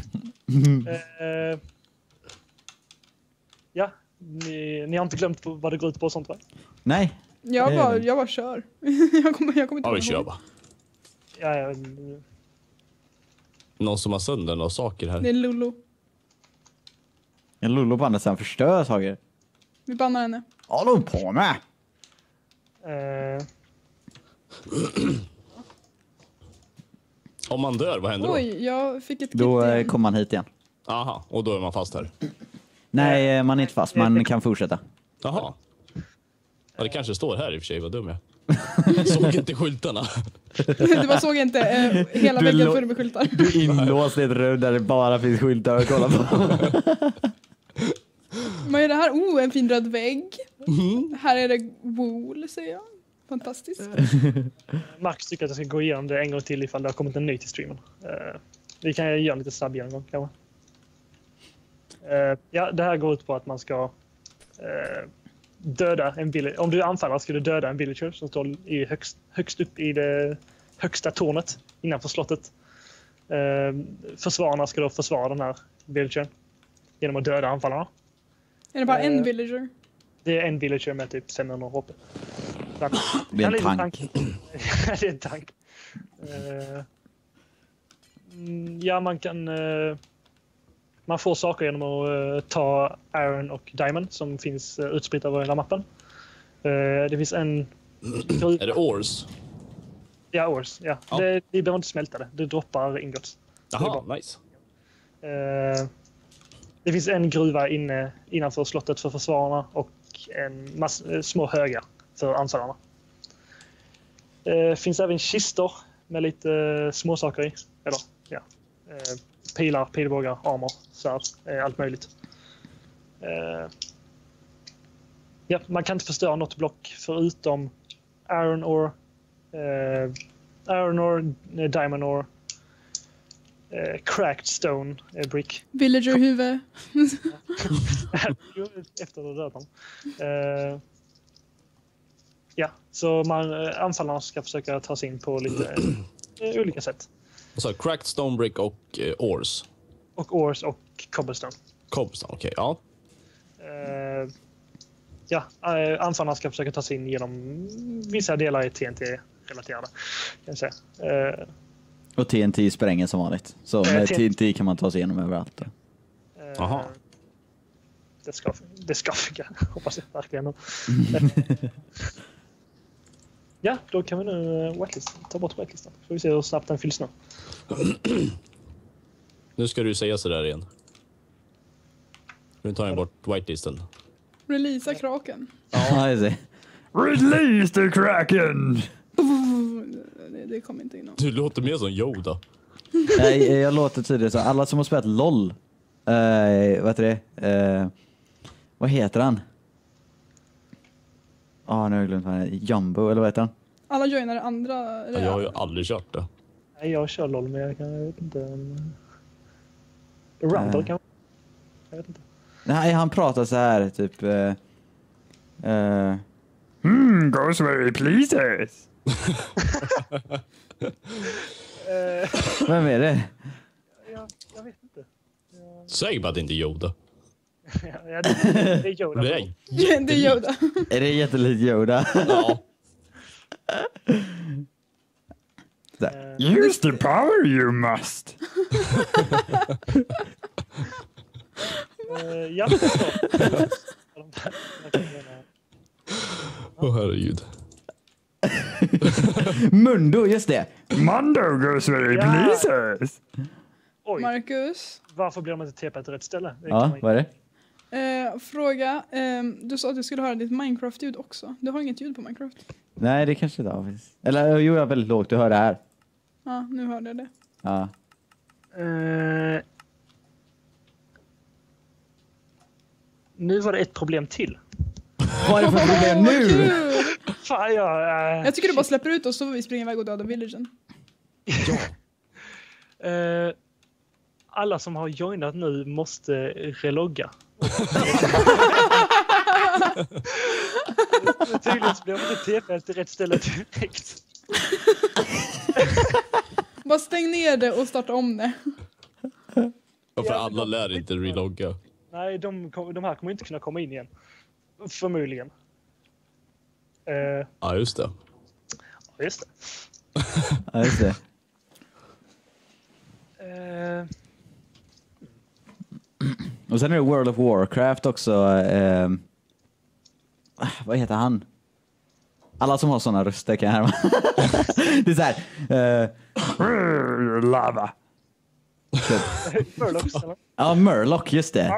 Speaker 3: Ja, ni har inte glömt vad det går ut på och sånt, va?
Speaker 1: Nej.
Speaker 2: Jag bara kör. jag kommer inte
Speaker 4: Ja, vi
Speaker 2: ihåg.
Speaker 4: kör bara.
Speaker 3: Ja,
Speaker 4: Någon som har sönder några saker här.
Speaker 2: Det är Lulu.
Speaker 1: Jag lullar på andra sidan förstör saker.
Speaker 2: Vi bannar henne.
Speaker 1: Håll hon på med?
Speaker 4: Om man dör, vad händer då?
Speaker 2: Oj, jag fick ett
Speaker 1: Då
Speaker 2: klipp igen.
Speaker 1: kommer man hit igen.
Speaker 4: Aha, och då är man fast här.
Speaker 1: Nej, man är inte fast. Man kan fortsätta.
Speaker 4: Jaha. Ja, det kanske står här i och för sig, vad dum jag. Såg inte skyltarna.
Speaker 2: Du bara såg inte hela
Speaker 1: Du
Speaker 2: väggen
Speaker 1: lo-
Speaker 2: full med skyltar.
Speaker 1: Du är inlåst i ett rum där det bara finns skyltar att kolla på.
Speaker 2: Vad är det här? En fin röd vägg. Här är det wool, säger jag. Fantastiskt.
Speaker 3: Max tycker att jag ska gå igenom det en gång till ifall det har kommit en ny till streamen. Vi kan göra en lite snabb genomgång kanske. Ja, det här går ut på att man ska döda en villager. Om du är anfallare ska du döda en villager som står i högst upp i det högsta tornet innanför slottet. Försvararna ska då försvara den här villagern genom att döda anfallarna.
Speaker 2: Är det bara en villager?
Speaker 3: Det är en villager med typ 500 HP.
Speaker 1: Det är en tank.
Speaker 3: Det är en tank. Ja, man kan... Man får saker genom att ta Iron och Diamond som finns utspritt över hela mappen. Det finns en...
Speaker 4: Är det ores?
Speaker 3: Ja, ores. Ja.
Speaker 4: Ja.
Speaker 3: Vi behöver inte smälta det. Det droppar ingots.
Speaker 4: Jaha, nice.
Speaker 3: Det finns en gruva innanför slottet för försvararna och små högar för anfallarna. Det finns även kistor med lite småsaker i. Eller, ja. Pilar, pilbågar, armor, svärd, allt möjligt. Ja, man kan inte förstöra något block förutom Iron Ore, Diamond Ore, Cracked Stone Brick.
Speaker 2: Villager-huvud.
Speaker 3: Efter att ha dödat dem. Ja, så anfallarna ska försöka ta sig in på lite olika sätt.
Speaker 4: Så cracked stone brick och ores.
Speaker 3: Och ores och cobblestone.
Speaker 4: Cobblestone, okej, ja.
Speaker 3: Ja, anfallarna ska försöka ta sig in genom vissa delar i TNT-relaterade. Kan jag säga.
Speaker 1: Och TNT spränger som vanligt. Så med TNT kan man ta sig igenom överallt.
Speaker 4: Jaha.
Speaker 3: Det ska funka, hoppas jag verkligen. Ja, då kan vi nu ta bort whitelistan. Får vi se hur snabbt den fylls nu.
Speaker 4: Nu ska du säga sådär igen. Nu tar jag bort whitelisten.
Speaker 2: Releasa kraken.
Speaker 1: Ja, jag ser. Release the Kraken!
Speaker 2: Det kommer inte in någon.
Speaker 4: Du låter mer som Yoda.
Speaker 1: Nej, jag låter tydligt så. Alla som har spelat LOL. Vad heter det? Vad heter han? Nu har jag glömt vad han heter. Jumbo, eller vad heter han?
Speaker 2: Alla joinar andra...
Speaker 4: Ja, jag har ju aldrig kört det.
Speaker 3: Nej, jag kör LOL, men jag vet inte. Rumble kan jag vet inte.
Speaker 1: Nej, han pratar så här typ... goes where he pleases. Vem är det?
Speaker 3: Jag vet inte.
Speaker 4: Säg bara att det inte är Yoda.
Speaker 3: Ja, det är Yoda.
Speaker 4: Nej.
Speaker 2: Det är Yoda.
Speaker 1: Är det jättelikt Yoda?
Speaker 4: Ja.
Speaker 1: Use the power you must.
Speaker 3: Ja.
Speaker 4: Herregud.
Speaker 1: Mundo, just det. Mundo goes where he
Speaker 3: Ja.
Speaker 1: pleases.
Speaker 3: Oj,
Speaker 2: Marcus.
Speaker 3: varför blir de inte TP till rätt ställe? Det kan
Speaker 1: Ja,
Speaker 3: man-
Speaker 1: vad är det?
Speaker 2: Fråga. Du sa att du skulle höra ditt Minecraft-ljud också. Du har inget ljud på Minecraft.
Speaker 1: Nej, det kanske inte har. Eller jo, jag är väldigt lågt. Du hör det här.
Speaker 2: Ja, nu hörde jag det.
Speaker 1: Ja.
Speaker 3: Nu var det ett problem till.
Speaker 1: Vad är det för problem nu?
Speaker 2: Kul!
Speaker 3: Fan,
Speaker 2: Jag tycker du bara släpper ut oss så får vi springa iväg och döda villagen.
Speaker 3: Alla som har joinat nu måste relogga. Tydligen så blir de inte TP till rätt ställe direkt.
Speaker 2: Bara stäng ner det och starta om det.
Speaker 4: Ja, för alla lär inte relogga.
Speaker 3: Nej, de här kommer inte kunna komma in igen. Förmodligen.
Speaker 4: Ja, just det.
Speaker 3: Ja, just det.
Speaker 1: Ja, just det. Och sen är det World of Warcraft också. Vad heter han? Alla som har såna röster kan jag härma. Det är så här. Lava.
Speaker 3: Murlocs, eller?
Speaker 1: Ja, Murloc, just det.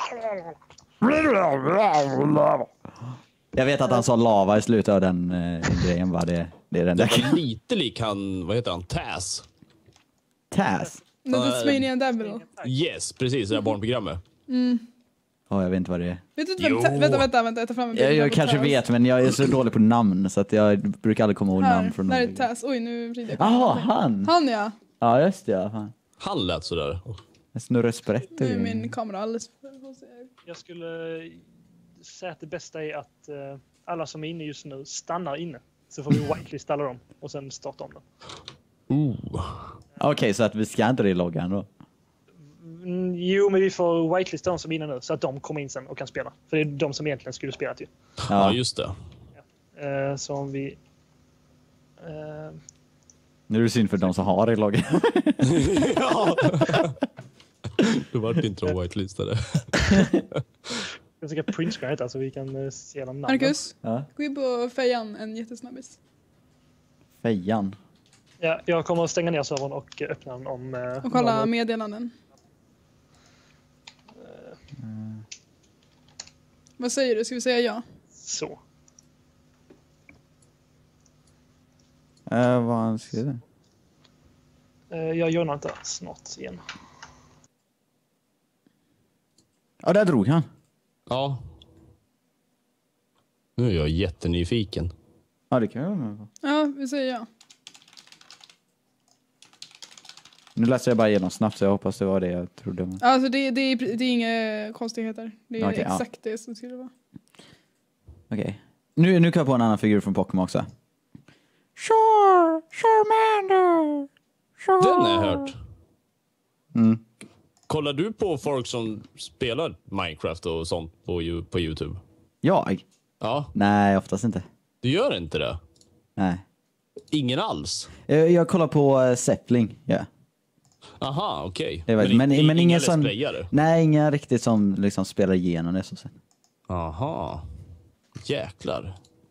Speaker 1: Jag vet att han sa lava i slutet av den grejen. Det är den där.
Speaker 4: Det var lite lik han, vad heter han? Taz.
Speaker 1: Taz?
Speaker 2: The Tasmanian Devil.
Speaker 4: Yes, precis. Det där barnprogrammet.
Speaker 1: Jag vet inte vad det är.
Speaker 2: Vet du inte vänta, jag tar fram en bild.
Speaker 1: Jag kanske vet, men jag är så dålig på namn så att jag brukar aldrig komma ihåg namn från
Speaker 2: där
Speaker 1: någon.
Speaker 2: är Taz. Oj, nu vrider jag på
Speaker 1: Jaha,
Speaker 2: mig.
Speaker 1: han.
Speaker 2: Han, ja.
Speaker 1: Ja, just det. Ja, fan.
Speaker 4: Han lät sådär.
Speaker 1: Jag snurrar sprätt.
Speaker 2: Nu är min kamera alldeles för...
Speaker 3: Jag skulle säga att det bästa är att alla som är inne just nu stannar inne. Så får vi whitelist alla dem och sen starta om dem.
Speaker 1: Okej, så att vi ska inte det i loggan då?
Speaker 3: Jo, men vi får whitelista de som är inne nu så att de kommer in sen och kan spela. För det är de som egentligen skulle spela till.
Speaker 4: Ja, just det.
Speaker 3: Så om vi...
Speaker 1: Nu är det synd för de som har det i loggan.
Speaker 4: Ja. Du var inte de whitelistade.
Speaker 3: Jag ska printscreen heter så vi kan se dem namnen.
Speaker 2: Marcus,
Speaker 1: Ja.
Speaker 2: gå in på fejan en jättesnabbis.
Speaker 1: Fejan.
Speaker 3: Ja, jag kommer att stänga ner servern och öppna den om...
Speaker 2: Och kolla
Speaker 3: någon...
Speaker 2: meddelanden. Vad säger du? Ska vi säga ja?
Speaker 3: Så.
Speaker 1: Vad han skriver?
Speaker 3: Jag gör inte snart igen.
Speaker 1: Ja, där drog han.
Speaker 4: Ja. Nu är jag jättenyfiken.
Speaker 1: Ja, det kan jag vara med på.
Speaker 2: Ja, vi säger ja.
Speaker 1: Nu läser jag bara igenom snabbt så jag hoppas det var det jag trodde.
Speaker 2: Alltså det är inga konstigheter. Det är
Speaker 1: Okej, ja.
Speaker 2: exakt det som skulle vara.
Speaker 1: Okej. Nu kan jag på en annan figur från Pokémon också. Charmander!
Speaker 4: Den har jag hört.
Speaker 1: Mm.
Speaker 4: Kollar du på folk som spelar Minecraft och sånt på YouTube?
Speaker 1: Jag?
Speaker 4: Ja,
Speaker 1: Nej, oftast inte.
Speaker 4: du gör inte det?
Speaker 1: Nej.
Speaker 4: Ingen alls?
Speaker 1: Jag kollar på Zeppling, ja.
Speaker 4: Aha, okej.
Speaker 1: Men ingen
Speaker 4: sån...
Speaker 1: sån... Nej, ingen riktigt som liksom spelar igenom det så sett.
Speaker 4: Aha. Jäklar.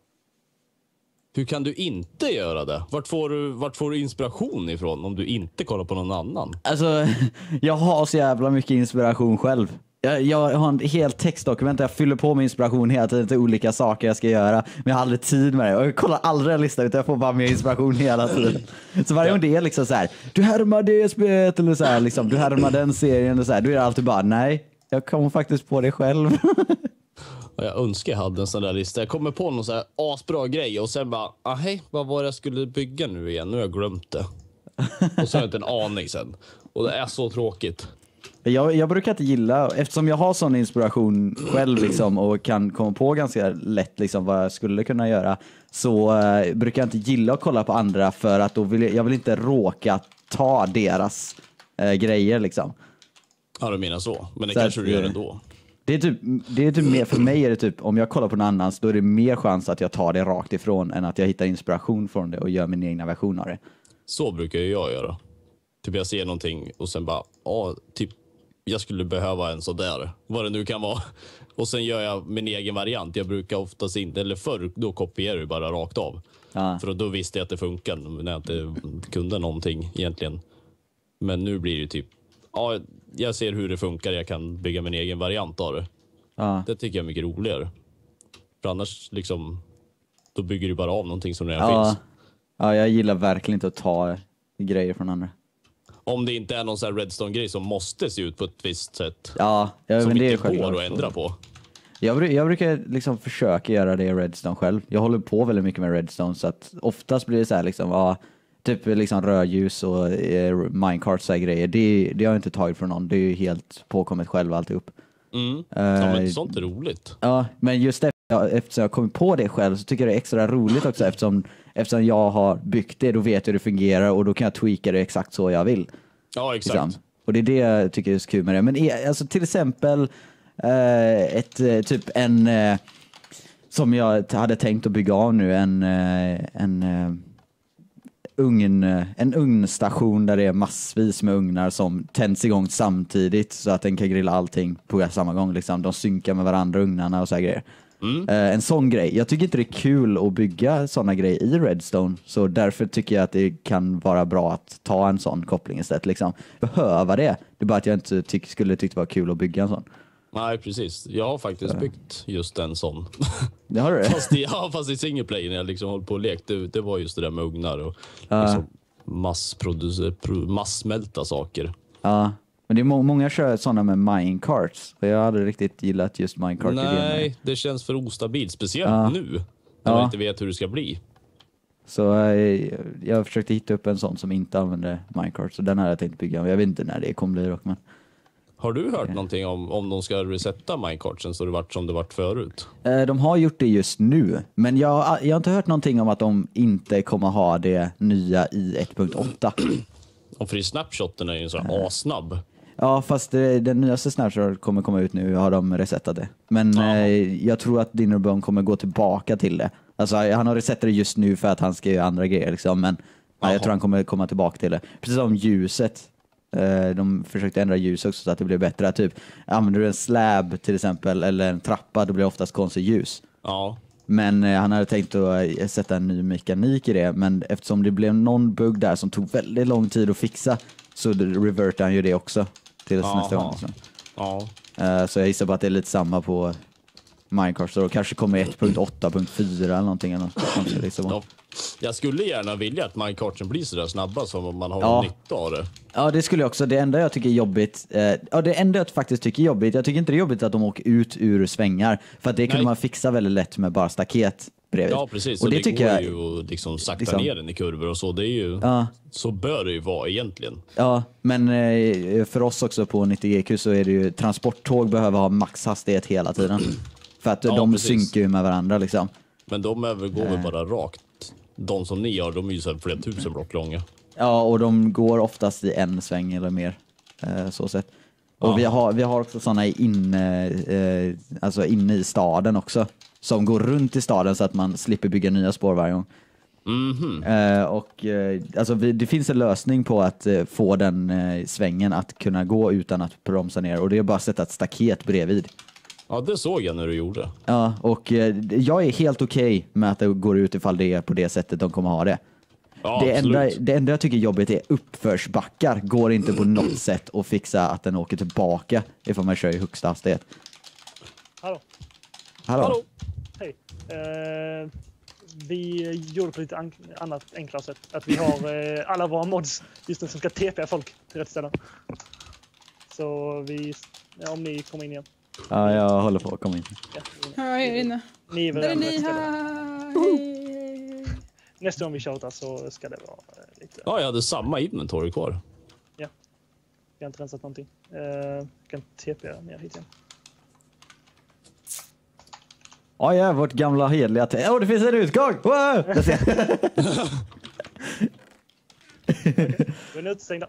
Speaker 4: Hur kan du inte göra det? Vart får du inspiration ifrån om du inte kollar på någon annan?
Speaker 1: Alltså, jag har så jävla mycket inspiration själv. Jag har en helt textdokument där jag fyller på med inspiration hela tiden till olika saker jag ska göra. Men jag har aldrig tid med det. Och jag kollar aldrig en lista utan jag får bara mer inspiration hela tiden. Så varje gång det är liksom så här, du härmar det spelet eller så här, liksom, du härmar den serien och så här, då är det alltid bara, nej, jag kommer faktiskt på det själv.
Speaker 4: Jag önskar jag hade en sån där lista. Jag kommer på någon så här asbra grej och sen bara, hej, vad var det jag skulle bygga nu igen? Nu har jag glömt det. Och så har jag inte en aning sen. Och det är så tråkigt.
Speaker 1: Jag brukar inte gilla, eftersom jag har sån inspiration själv liksom, och kan komma på ganska lätt liksom, vad jag skulle kunna göra, så brukar jag inte gilla att kolla på andra för att då jag vill inte råka ta deras grejer liksom.
Speaker 4: Ja, du menar så. Men det
Speaker 1: Så
Speaker 4: kanske
Speaker 1: att,
Speaker 4: du gör ändå.
Speaker 1: Det är typ mer, för mig är det typ, om jag kollar på någon annans, då är det mer chans att jag tar det rakt ifrån än att jag hittar inspiration från det och gör min egna version av det.
Speaker 4: Så brukar jag göra. Typ jag ser någonting och sen bara, typ jag skulle behöva en sådär, vad det nu kan vara. Och sen gör jag min egen variant. Jag brukar oftast inte, eller förr, då kopierar du bara rakt av.
Speaker 1: Ja.
Speaker 4: För då visste jag att det funkar när jag inte kunde någonting egentligen. Men nu blir det typ, jag ser hur det funkar, jag kan bygga min egen variant av det.
Speaker 1: Ja.
Speaker 4: Det tycker jag är mycket roligare. För annars liksom, då bygger du bara av någonting som redan finns.
Speaker 1: Ja, jag gillar verkligen inte att ta grejer från andra.
Speaker 4: Om det inte är någon sån här Redstone-grej som måste se ut på ett visst sätt.
Speaker 1: Ja,
Speaker 4: som
Speaker 1: men det är
Speaker 4: inte
Speaker 1: självklart.
Speaker 4: går att ändra på.
Speaker 1: Jag brukar liksom försöka göra det i Redstone själv. Jag håller på väldigt mycket med Redstone, så att oftast blir det så här liksom, typ liksom rödljus och minecart så här grejer. Det har jag inte tagit från någon. Det är ju helt påkommet själv alltihop.
Speaker 4: Men sånt är roligt.
Speaker 1: Ja, men just eftersom jag kommit på det själv så tycker jag det är extra roligt också, eftersom jag har byggt det, då vet jag hur det fungerar och då kan jag tweaka det exakt så jag vill.
Speaker 4: Ja, exakt.
Speaker 1: Liksom. Och det är det jag tycker är så kul med det. Men alltså till exempel typ en som jag hade tänkt att bygga av nu, en ugnstation där det är massvis med ugnar som tänds igång samtidigt så att den kan grilla allting på samma gång. Liksom. De synkar med varandra, ugnarna och så här grejer. En sån grej. Jag tycker inte det är kul att bygga såna grejer i Redstone, så därför tycker jag att det kan vara bra att ta en sån koppling istället. Liksom. Behöva det. Det är bara att jag inte skulle tycka det var kul att bygga en sån.
Speaker 4: Nej, precis. Jag har faktiskt byggt just en sån.
Speaker 1: Det har du det?
Speaker 4: Fast i single play när jag liksom håller på och lekt. Det var just det där med ugnar och liksom massmälta saker.
Speaker 1: Ja, men det är många kör sådana med minecarts. Och jag hade riktigt gillat just minecart.
Speaker 4: Nej, det känns för ostabilt. Speciellt nu. När man inte vet hur det ska bli.
Speaker 1: Så jag försökte hitta upp en sån som inte använder minecart. Så den hade jag tänkt bygga. Jag vet inte när det kommer bli dock, men...
Speaker 4: Har du hört någonting om de ska resetta minecartsen så det vart som det vart förut?
Speaker 1: De har gjort det just nu. Men jag har inte hört någonting om att de inte kommer ha det nya i 1.8.
Speaker 4: Och för i snapshoten är ju en sån här asnabb.
Speaker 1: Ja, fast den nyaste snapshot kommer komma ut nu, har de resettat det. Men jag tror att Dinnerbone kommer gå tillbaka till det. Alltså han har resettat det just nu för att han ska göra andra grejer liksom, men jag tror han kommer komma tillbaka till det. Precis som ljuset. De försökte ändra ljus också så att det blir bättre. Typ, använder du en slab till exempel eller en trappa, då blir det oftast konstigt ljus.
Speaker 4: Ja.
Speaker 1: Men han hade tänkt att sätta en ny mekanik i det. Men eftersom det blev någon bugg där som tog väldigt lång tid att fixa, så revertade han ju det också till nästa gång. Så.
Speaker 4: Ja.
Speaker 1: Så jag gissar på att det är lite samma på Minecraft. Så då kanske kommer 1.8.4 eller någonting.
Speaker 4: Ja. Jag skulle gärna vilja att minecarten blir så där snabba som om man har nytta av det.
Speaker 1: Ja, det skulle jag också. Det enda jag tycker är jobbigt, det enda jag faktiskt tycker är jobbigt, jag tycker inte det är jobbigt att de åker ut ur svängar. För att det kunde man fixa väldigt lätt med bara staket bredvid.
Speaker 4: Ja, precis.
Speaker 1: Och
Speaker 4: det
Speaker 1: tycker
Speaker 4: går
Speaker 1: jag
Speaker 4: ju att liksom sakta ner den i kurvor och så. Det är ju, så bör det ju vara egentligen.
Speaker 1: Ja, men för oss också på 90GQ så är det ju, transporttåg behöver ha maxhastighet hela tiden. För att de synkar ju med varandra liksom.
Speaker 4: Men de övergår väl bara rakt. De som ni har, de är ju så här flera tusen block långa.
Speaker 1: Ja, och de går oftast i en sväng eller mer. Så sett. Och vi har också sådana inne i staden också. Som går runt i staden så att man slipper bygga nya spår varje gång. Alltså det finns en lösning på att få den svängen att kunna gå utan att bromsa ner. Och det är bara att sätta ett staket bredvid.
Speaker 4: Ja, det såg jag när du gjorde.
Speaker 1: Ja, och jag är helt okej med att det går ut ifall det är på det sättet de kommer ha det.
Speaker 4: Ja,
Speaker 1: det enda jag tycker är jobbigt är uppförsbackar. Går inte på något sätt att fixa att den åker tillbaka ifall man kör i högsta hastighet. Hallå.
Speaker 3: Hej. Vi gjorde på lite annat enklare sätt. Att vi har alla våra mods just nu som ska TP folk till rätt ställen. Så om ni kommer in igen.
Speaker 1: Ja, jag håller på att komma in.
Speaker 2: Ja, jag är inne.
Speaker 3: Ni är väl
Speaker 2: Där är
Speaker 3: redan
Speaker 2: ni
Speaker 3: rätt
Speaker 2: här.
Speaker 3: Nästa gång vi tjatar så ska det vara lite...
Speaker 4: Ja, jag hade samma inventory kvar.
Speaker 3: Ja. Jag har inte rensat någonting. Kan TP ner hit igen.
Speaker 1: Ja, vårt gamla hedliga... det finns en utgång! Wow!
Speaker 3: Vi är utestängda.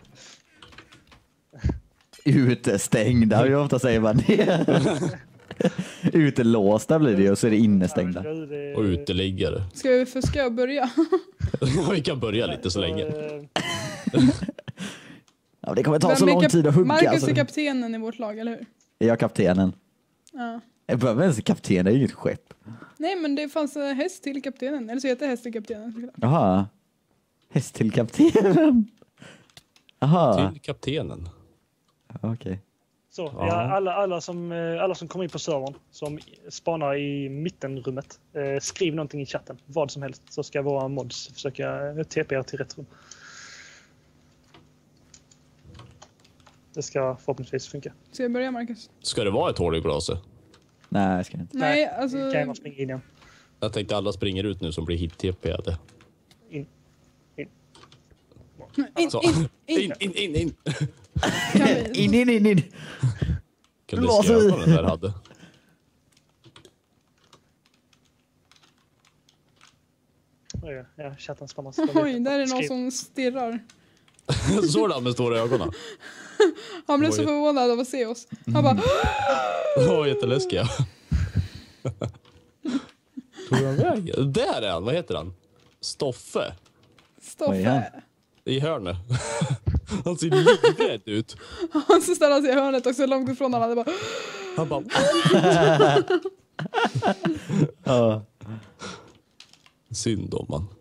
Speaker 1: Utestängda, hur ofta säger man det? Utelåsta blir det och så är det innestängda.
Speaker 4: Och uteliggare.
Speaker 2: Ska vi fuska och börja?
Speaker 4: Vi kan börja lite så länge.
Speaker 1: Ja, det kommer ta så lång tid att hugga.
Speaker 2: Marcus är kaptenen i vårt lag, eller hur?
Speaker 1: Är jag kaptenen?
Speaker 2: Ja.
Speaker 1: Jag behöver ens kapten, det är inget skepp.
Speaker 2: Nej, men det fanns häst till kaptenen. Eller så heter häst till kaptenen.
Speaker 1: Jaha. Häst till kaptenen. Jaha.
Speaker 4: Till kaptenen.
Speaker 1: Okej.
Speaker 3: Så, alla som kommer in på servern som spanar i mittenrummet, skriv någonting i chatten, vad som helst, så ska våra mods försöka TP er till rätt rum. Det ska förhoppningsvis funka.
Speaker 2: Ska jag börja, Marcus?
Speaker 4: Ska det vara ett hål i glaset?
Speaker 1: Nej, jag ska inte.
Speaker 2: Nej, alltså...
Speaker 3: Kan man springa in igen?
Speaker 4: Jag tänkte alla springer ut nu som blir hit-TP-ade.
Speaker 3: In.
Speaker 4: Så. In.
Speaker 1: In.
Speaker 4: Kunde skräpa den där hade.
Speaker 3: Ja, chatten spannas.
Speaker 2: Oj, där är någon som stirrar.
Speaker 4: Såg han med stora ögonen?
Speaker 2: Han blev så förvånad av att se oss. Han bara...
Speaker 4: Jätteläskiga. Tog han vägen? Där är han, vad heter han? Stoffe.
Speaker 2: Stoffe.
Speaker 4: I hörnet. Han ser livrädd ut.
Speaker 2: Han så ställer sig i hörnet också långt ifrån alla. Bara...
Speaker 4: Han bara...
Speaker 1: Ja.
Speaker 4: Synd om man.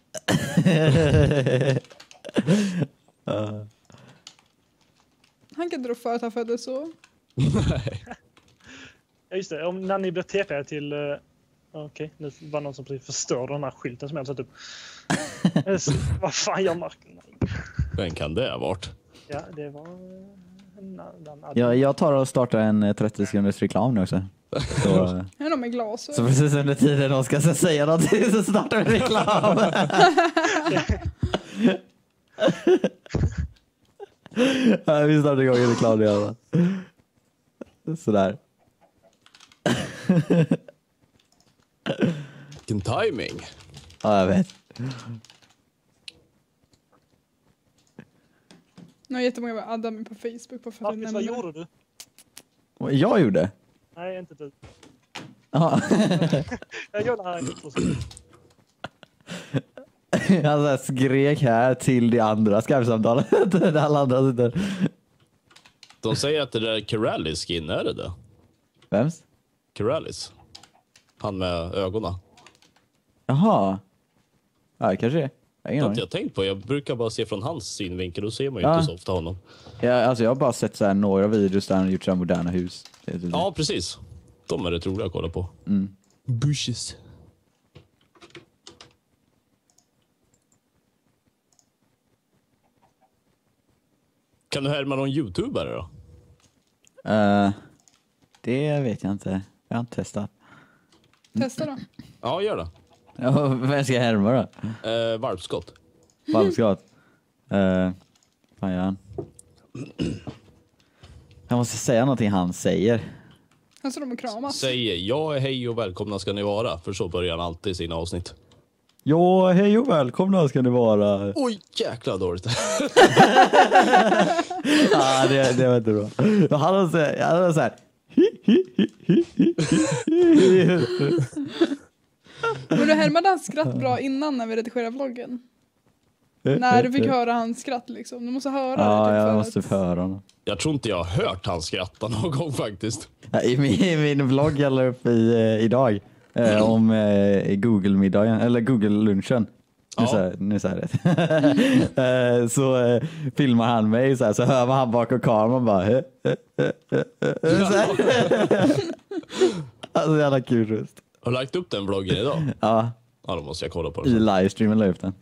Speaker 2: Han kan inte rå för att han föddes så.
Speaker 4: Nej.
Speaker 3: Ja, just det. När ni blir TP till... Okej, nu var någon som precis förstörde den här skylten som jag satt upp. Vad fan, jag märker.
Speaker 4: Vem kan det ha varit?
Speaker 3: Ja, det var...
Speaker 1: Jag tar och startar en 30 sekunders reklam nu också. Så,
Speaker 2: Är de med glas?
Speaker 1: så precis under tiden de ska säga någonting så startar vi reklam. Ja, vi startar igång en reklam igen. Sådär.
Speaker 4: Vilken timing.
Speaker 1: Ja, jag vet.
Speaker 2: Nu har jättemånga med adda mig på Facebook på för att
Speaker 3: Marcus, vad gjorde du?
Speaker 1: Jag gjorde?
Speaker 3: Nej, inte du.
Speaker 1: Ja.
Speaker 3: Jag gör det här.
Speaker 1: Han så här skrek här till de andra Skype-samtalet. Där alla andra sitter.
Speaker 4: De säger att det där är Keralis skin, är det?
Speaker 1: Vems?
Speaker 4: Keralis. Han med ögonen.
Speaker 1: Jaha. Ja, det kanske är. Jag har ingen
Speaker 4: Det har
Speaker 1: aning.
Speaker 4: inte jag tänkt på. Jag brukar bara se från hans synvinkel. Då ser man ju
Speaker 1: Ja.
Speaker 4: inte så ofta honom.
Speaker 1: Alltså jag har bara sett så här några videos där han har gjort så här moderna hus. Det är typ
Speaker 4: Ja, precis. De är rätt roliga att kolla på.
Speaker 1: Mm.
Speaker 4: Bushes. Kan du härma någon YouTubare då?
Speaker 1: Det vet jag inte. Jag har inte testat.
Speaker 2: Testa då.
Speaker 4: Ja, gör det.
Speaker 1: Ja, vem ska jag härma då?
Speaker 4: Varpskott.
Speaker 1: Valpskott. Fan gör han? Jag måste säga någonting han säger.
Speaker 2: Han står de och kramas.
Speaker 4: Säger jag är hej och välkomna ska ni vara. För så börjar han alltid sina avsnitt.
Speaker 1: Ja, hej och välkomna ska ni vara.
Speaker 4: Oj, jäkla dåligt.
Speaker 1: Ja, det var inte bra. Han har så här.
Speaker 2: Men du härmade hans skratt bra innan när vi redigerade vloggen. När du fick höra hans skratt liksom. Du måste höra det.
Speaker 1: Ja,
Speaker 2: Typ,
Speaker 1: jag
Speaker 2: för
Speaker 1: måste
Speaker 2: att...
Speaker 1: få höra honom.
Speaker 4: Jag tror inte jag har hört han skratta någon gång faktiskt.
Speaker 1: Ja, I min vlogg jag la upp idag om Google-middagen, eller Google-lunchen. Nu sa jag det. Så filmar han mig så här, så hör man han bakom kameran bara alltså jävla kul röst.
Speaker 4: Har du lagt upp den vloggen idag?
Speaker 1: Ja,
Speaker 4: Ja, då måste jag kolla på
Speaker 1: i
Speaker 4: den.
Speaker 1: livestreamen la jag upp den.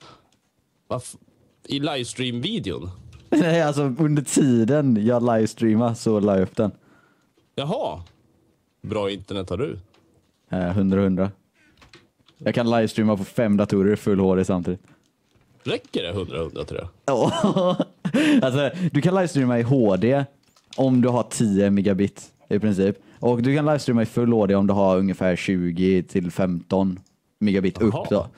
Speaker 4: I livestream-videon?
Speaker 1: Nej, alltså under tiden jag livestreamade så la jag upp den.
Speaker 4: Jaha. Bra internet har du.
Speaker 1: 100. Jag kan livestreama på 5 datorer full HD samtidigt.
Speaker 4: Räcker det 100 tror jag?
Speaker 1: Ja. Alltså, du kan livestreama i HD om du har 10 megabit i princip. Och du kan livestreama i full HD om du har ungefär 20 till 15 megabit upp då.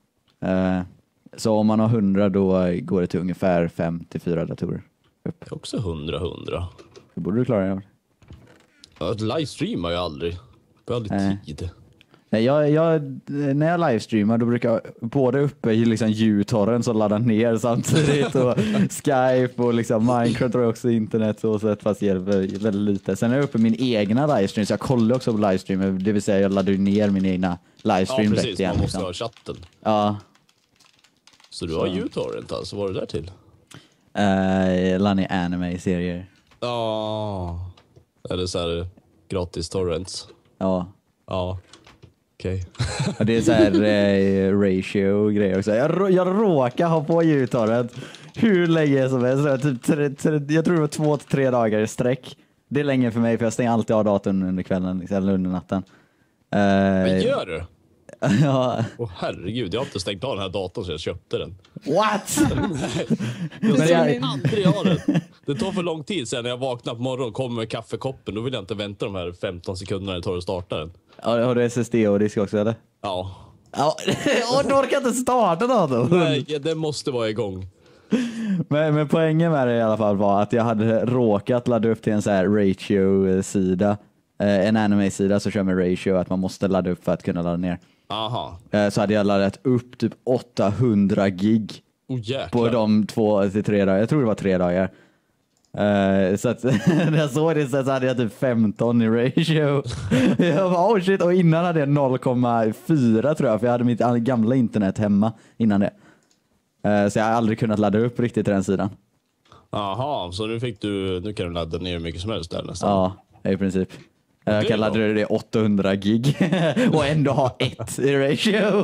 Speaker 1: Så om man har 100 då går det till ungefär 5 till 4 datorer upp.
Speaker 4: Också 100.
Speaker 1: Det borde du klara det.
Speaker 4: Jag livestreamar ju aldrig. Jag har aldrig tid.
Speaker 1: Nej, när jag livestreamar då brukar jag både uppe i liksom U-torrent som laddar ner samtidigt och Skype och liksom Minecraft och också internet och så, fast hjälper väldigt lite. Sen är jag uppe min egna livestream så jag kollar också på livestream, det vill säga jag laddar ner min egna livestream.
Speaker 4: Ja, precis.
Speaker 1: Igen,
Speaker 4: Man måste
Speaker 1: liksom.
Speaker 4: ha chatten.
Speaker 1: Ja.
Speaker 4: Så du har U-torrent alltså? Vad var det där till?
Speaker 1: Lanny anime-serier.
Speaker 4: Ja. Eller så här gratis torrents.
Speaker 1: Ja.
Speaker 4: Ja. Okej.
Speaker 1: Och det är så här ratio och grejer också. Jag råkar ha på U-torrent hur länge som helst. Jag tror det var 2-3 dagar i sträck. Det är länge för mig för jag stänger alltid av datorn under kvällen liksom, eller under natten.
Speaker 4: Vad gör du?
Speaker 1: Ja.
Speaker 4: Herregud, jag har inte stängt av den här datorn så jag köpte den.
Speaker 1: What?
Speaker 4: Jag aldrig ha den. Det tar för lång tid sen när jag vaknar på morgonen och kommer med kaffekoppen. Då vill jag inte vänta de här 15 sekunderna det tar att starta den.
Speaker 1: Ja, har du SSD och disk också eller?
Speaker 4: Ja.
Speaker 1: Ja, och du orkar inte starta datorn.
Speaker 4: Nej, det måste vara igång.
Speaker 1: Men poängen med det i alla fall var att jag hade råkat ladda upp till en så här ratio-sida. En anime-sida så kör med ratio att man måste ladda upp för att kunna ladda ner.
Speaker 4: Aha.
Speaker 1: Så hade jag laddat upp typ 800 gig
Speaker 4: Jäklar.
Speaker 1: på de 2 till 3 dagar. Jag tror det var 3 dagar. Så att när jag såg det så hade jag typ 15 i ratio. Jag bara, oh shit. Och innan hade jag 0,4 tror jag, för jag hade mitt gamla internet hemma innan det. Så jag har aldrig kunnat ladda upp riktigt till den sidan.
Speaker 4: Aha, så nu kan du ladda ner hur mycket som helst där nästan.
Speaker 1: Ja, i princip. Jag kan ladda det 800 gig och ändå ha 1 i ratio.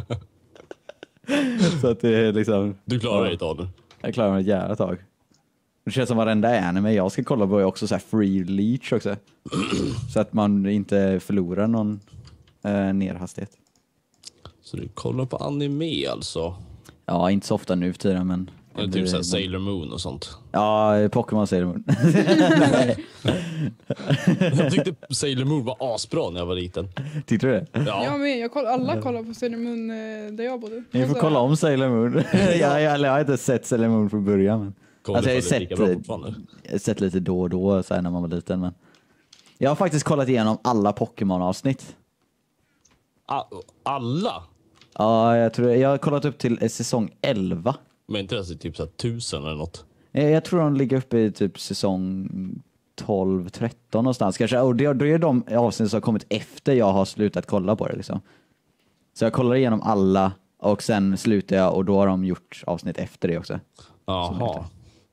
Speaker 1: Så att det är liksom...
Speaker 4: Du klarar dig ett tag nu.
Speaker 1: Jag klarar mig ett jävla tag. Det känns som varenda anime jag ska kolla på är också så här free leech också. Så att man inte förlorar någon nerhastighet.
Speaker 4: Så du kollar på anime alltså?
Speaker 1: Ja, inte så ofta nu för tiden, men...
Speaker 4: Eller typ såhär Sailor Moon och sånt.
Speaker 1: Ja, Pokémon Sailor Moon.
Speaker 4: Jag tyckte Sailor Moon var asbra när jag var liten.
Speaker 1: Tyckte du det?
Speaker 4: Ja.
Speaker 2: Jag med, alla kollar på Sailor Moon där jag bodde.
Speaker 1: Ni får kolla om Sailor Moon. Jag har inte sett Sailor Moon från början. Men... Alltså, jag har sett lite då och då så här, när man var liten. Men... Jag har faktiskt kollat igenom alla Pokémon-avsnitt.
Speaker 4: Alla?
Speaker 1: Ja, jag har kollat upp till säsong 11.
Speaker 4: Men inte det typ så 1000 eller något?
Speaker 1: Jag tror de ligger uppe i typ säsong 12-13 någonstans kanske. Och det är de avsnitt som har kommit efter jag har slutat kolla på det liksom. Så jag kollar igenom alla och sen slutar jag och då har de gjort avsnitt efter det också.
Speaker 4: Jaha.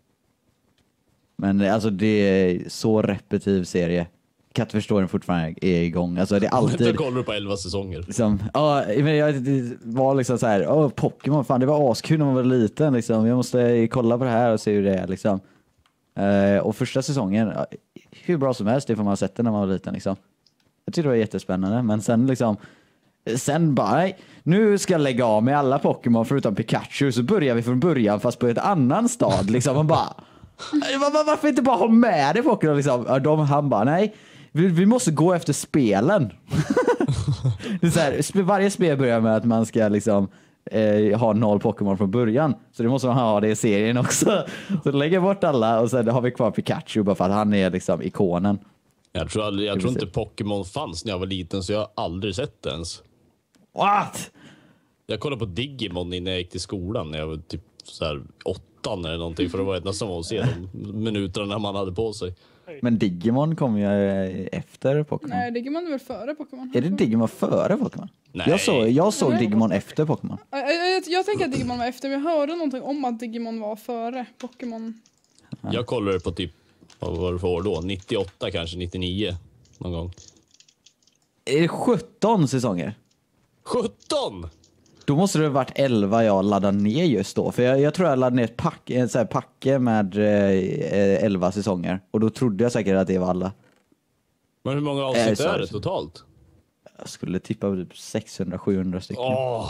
Speaker 1: Men alltså det är så repetitiv serie. Kattförståren fortfarande är igång. Alltså det är alltid...
Speaker 4: Jag kollar på 11 säsonger.
Speaker 1: Liksom, men jag var liksom så här, Pokémon, fan det var askul när man var liten liksom. Jag måste kolla på det här och se hur det är liksom. Och första säsongen, hur bra som helst, det får man ha sett det när man var liten liksom. Jag tyckte det var jättespännande, men sen liksom bara, nej, nu ska jag lägga av med alla Pokémon förutom Pikachu, så börjar vi från början fast på ett annan stad liksom. Man bara, varför inte bara ha med det Pokémon liksom? Han bara, nej, vi måste gå efter spelen. Det är så här, varje spel börjar med att man ska liksom ha 0 Pokémon från början. Så det måste man ha det i serien också. Så lägger bort alla och sen har vi kvar Pikachu bara för att han är liksom ikonen.
Speaker 4: Jag tror inte Pokémon fanns när jag var liten, så jag har aldrig sett det ens.
Speaker 1: What?
Speaker 4: Jag kollade på Digimon innan jag gick till skolan när jag var typ så här 8 eller någonting, för det var nästan att se de minuterna man hade på sig.
Speaker 1: Men Digimon kom ju efter Pokémon.
Speaker 2: Nej, Digimon är väl före Pokémon.
Speaker 1: Är det Digimon före Pokémon?
Speaker 4: Nej.
Speaker 1: Jag såg Digimon efter Pokémon.
Speaker 2: Jag tänker att Digimon var efter, men jag hörde någonting om att Digimon var före Pokémon.
Speaker 4: Jag kollade på typ, vad var det för år då? 98 kanske, 99 någon gång.
Speaker 1: Är det 17 säsonger?
Speaker 4: 17!
Speaker 1: Då måste det ha varit 11 jag laddade ner just då. För jag tror jag laddade ner ett packe med 11 säsonger. Och då trodde jag säkert att det var alla.
Speaker 4: Men hur många avsnitt är det totalt?
Speaker 1: Jag skulle tippa på typ 600-700 stycken.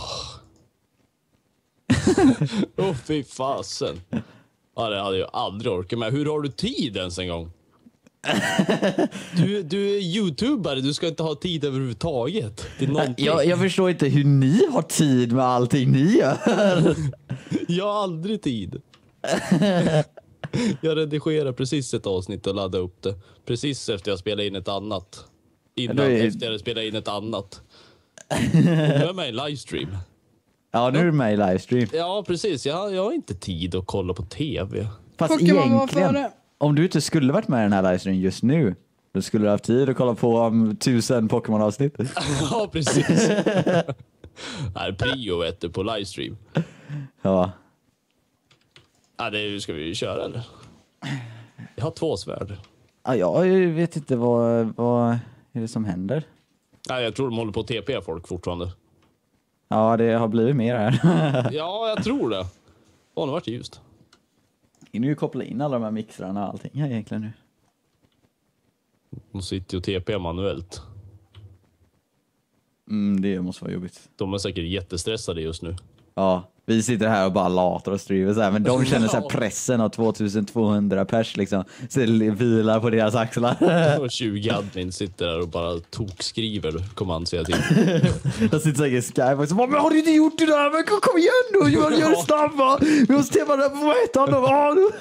Speaker 4: Fy fasen. Ja, det hade jag aldrig orkat med. Hur har du tid ens en gång? Du är YouTubare, du ska inte ha tid överhuvudtaget.
Speaker 1: Jag förstår inte hur ni har tid med allting ni gör.
Speaker 4: Jag har aldrig tid. Jag redigerar precis ett avsnitt och laddar upp det. Precis efter jag spelar in ett annat. Efter jag spelar in ett annat. Nu är jag med i livestream.
Speaker 1: Ja, nu är du med i livestream.
Speaker 4: Ja, precis. Jag har inte tid att kolla på tv.
Speaker 1: Fast
Speaker 2: Pokémon
Speaker 1: egentligen, om du inte skulle varit med i den här livestreamen just nu, då skulle du ha haft tid att kolla på 1000 Pokémon-avsnitt.
Speaker 4: Ja, precis. Det är prio vet du, på livestream.
Speaker 1: Ja.
Speaker 4: Ja, det ska vi ju köra eller? Jag har 2 svärd.
Speaker 1: Ja, jag vet inte vad är det som händer.
Speaker 4: Ja, jag tror de håller på att TP folk fortfarande.
Speaker 1: Ja, det har blivit mer här.
Speaker 4: Ja, jag tror det. Har det varit ljust?
Speaker 1: Nu ju koppla in alla de här mixrarna och allting här egentligen nu.
Speaker 4: De sitter ju och TP manuellt.
Speaker 1: Det måste vara jobbigt.
Speaker 4: De är säkert jättestressade just nu.
Speaker 1: Ja, vi sitter här och bara latar och streamer så här, men de känner så här pressen av 2200 pers liksom. Så det vilar på deras axlar.
Speaker 4: Och 20 admin sitter där och bara tokskriver kommand hela tiden.
Speaker 1: Jag sitter säkert i Skype och så bara, men har du inte gjort det där? Men kom igen då, gör det snabbare. Vi måste teppa det på ettan då.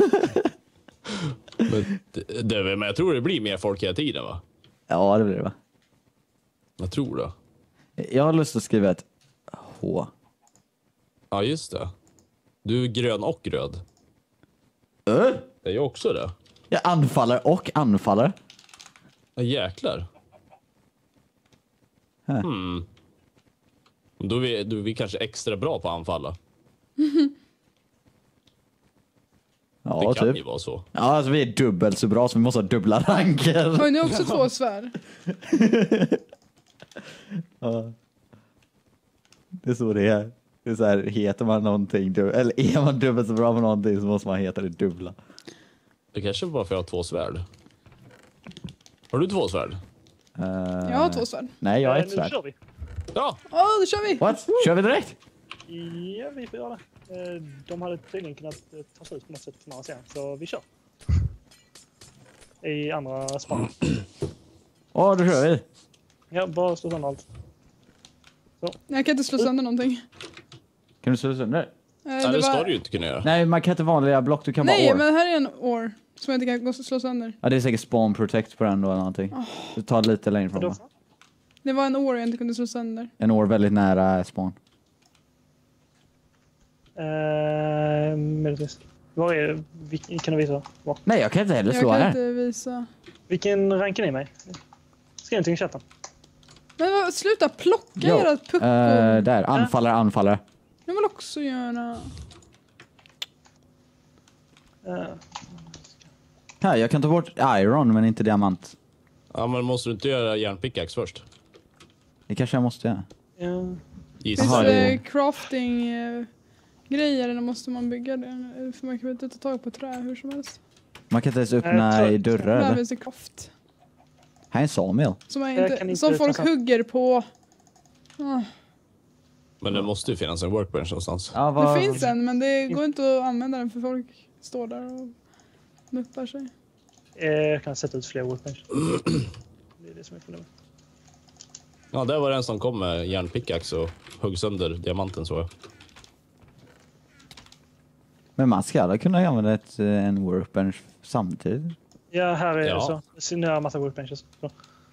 Speaker 4: Men jag tror det blir mer folk hela tiden va?
Speaker 1: Ja, det blir det va?
Speaker 4: Jag tror det.
Speaker 1: Jag har lust att skriva ett H.
Speaker 4: Ja, just det. Du är grön och röd. Det är jag också det.
Speaker 1: Jag anfaller och anfaller.
Speaker 4: Ja, jäklar.
Speaker 1: Här.
Speaker 4: Då är vi kanske extra bra på att anfalla.
Speaker 1: Ja,
Speaker 4: Det kan ju
Speaker 1: typ.
Speaker 4: vara så.
Speaker 1: Ja, alltså vi är dubbelt så bra så vi måste ha dubbla ranker.
Speaker 2: Har ni också 2 svärd?
Speaker 1: Ja. Det är så det är. Det är så här, heter man någonting, eller är man dubbelt så bra på någonting så måste man heta det dubbla.
Speaker 4: Det kanske är bara för att jag har 2 svärd. Har du 2 svärd?
Speaker 2: Jag har 2 svärd.
Speaker 1: Nej, jag har ett
Speaker 3: Nu
Speaker 1: svärd.
Speaker 3: kör vi.
Speaker 4: Ja,
Speaker 2: Då kör vi!
Speaker 1: What? Kör vi direkt?
Speaker 3: Ja, vi får göra det. De hade tydligen kunnat ta sig ut på något sätt från andra sidan, så vi kör. I andra spann.
Speaker 1: Då kör vi.
Speaker 3: Ja, bara slå sönder allt.
Speaker 2: Jag kan inte slå sönder någonting.
Speaker 1: Kan du slå sönder?
Speaker 4: nej, det ska du ju inte kunna göra.
Speaker 1: Nej, man kan inte vanliga block, du kan
Speaker 2: Nej,
Speaker 1: bara
Speaker 2: men här är en ore som jag inte kan gå och slå sönder.
Speaker 1: Ja, det är säkert spawn protect på den då eller någonting. Du tar lite längre fram.
Speaker 3: Då,
Speaker 1: va?
Speaker 2: Det var en ore jag inte kunde slå sönder.
Speaker 1: En år väldigt nära spawn.
Speaker 3: möjligtvis. Var är det? Kan du visa? Var?
Speaker 1: Nej, jag kan inte heller
Speaker 2: Jag
Speaker 1: slå
Speaker 2: kan
Speaker 1: här.
Speaker 2: inte visa.
Speaker 3: Vilken rank är ni med? Skriv någonting i chatten.
Speaker 2: Men sluta plocka era puckor.
Speaker 1: Där, anfallare.
Speaker 2: Jag vill också göra...
Speaker 1: Här, jag kan ta bort iron men inte diamant.
Speaker 4: Ja, men måste du inte göra järnpickaxe först?
Speaker 1: Det kanske jag måste göra.
Speaker 3: Ja.
Speaker 2: Finns
Speaker 1: Jaha,
Speaker 2: det
Speaker 1: det-
Speaker 2: crafting grejer eller måste man bygga det? För man kan väl inte ta tag på trä hur som helst.
Speaker 1: Man kan inte ens öppna
Speaker 3: tror-
Speaker 1: i dörrar
Speaker 2: Där
Speaker 1: eller?
Speaker 2: finns det craft.
Speaker 1: Här är en sawmill.
Speaker 2: Som, man
Speaker 3: Jag
Speaker 2: inte,
Speaker 3: kan inte
Speaker 2: som folk
Speaker 3: ta-
Speaker 2: hugger på.
Speaker 4: Men det måste ju finnas en workbench någonstans.
Speaker 1: Ja,
Speaker 2: Det finns en men det går inte att använda den för folk står där och muppar sig.
Speaker 3: Jag kan sätta ut fler workbench. Det är det som är problemet.
Speaker 4: Ja, där var det en som kom med järnpickaxe och högg sönder diamanten, så jag.
Speaker 1: Men man ska kunna använda en workbench samtidigt.
Speaker 3: Ja, här är det
Speaker 4: Ja.
Speaker 3: så. Nu har jag en massa workbenches. Så.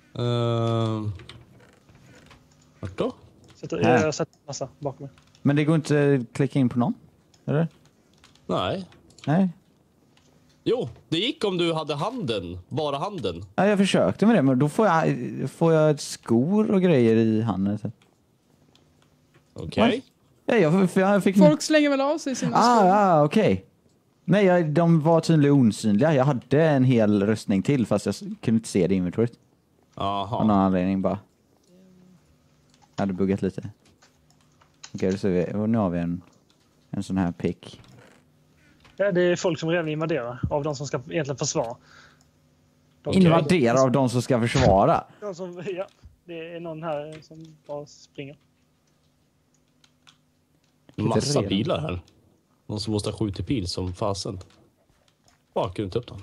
Speaker 4: Vart då?
Speaker 3: Jag har sett en massa bakom mig.
Speaker 1: Men det går inte att klicka in på någon? Eller?
Speaker 4: Nej.
Speaker 1: Nej.
Speaker 4: Jo, det gick om du hade handen. Bara handen.
Speaker 1: Ja, jag försökte med det, men då får jag skor och grejer i handen.
Speaker 4: Okej.
Speaker 1: Ja, jag fick...
Speaker 2: Folk slänger väl av sig sina skor.
Speaker 1: Okej. Nej, de var tydligen osynliga. Jag hade en hel röstning till fast jag kunde inte se det i inventoriet. Av någon
Speaker 4: Jaha.
Speaker 1: anledning bara. Jag hade buggat lite. Okej, då ser vi. Och nu har vi en sån här pick.
Speaker 3: Ja, det är folk som redan invaderar av de som ska egentligen försvara.
Speaker 1: Invadera av de som ska försvara.
Speaker 3: De som, ja, det är någon här som bara springer.
Speaker 4: Massa
Speaker 1: redan.
Speaker 4: pilar här. Någon som måste ha skjutit pil som fasen. Kunde inte upp den.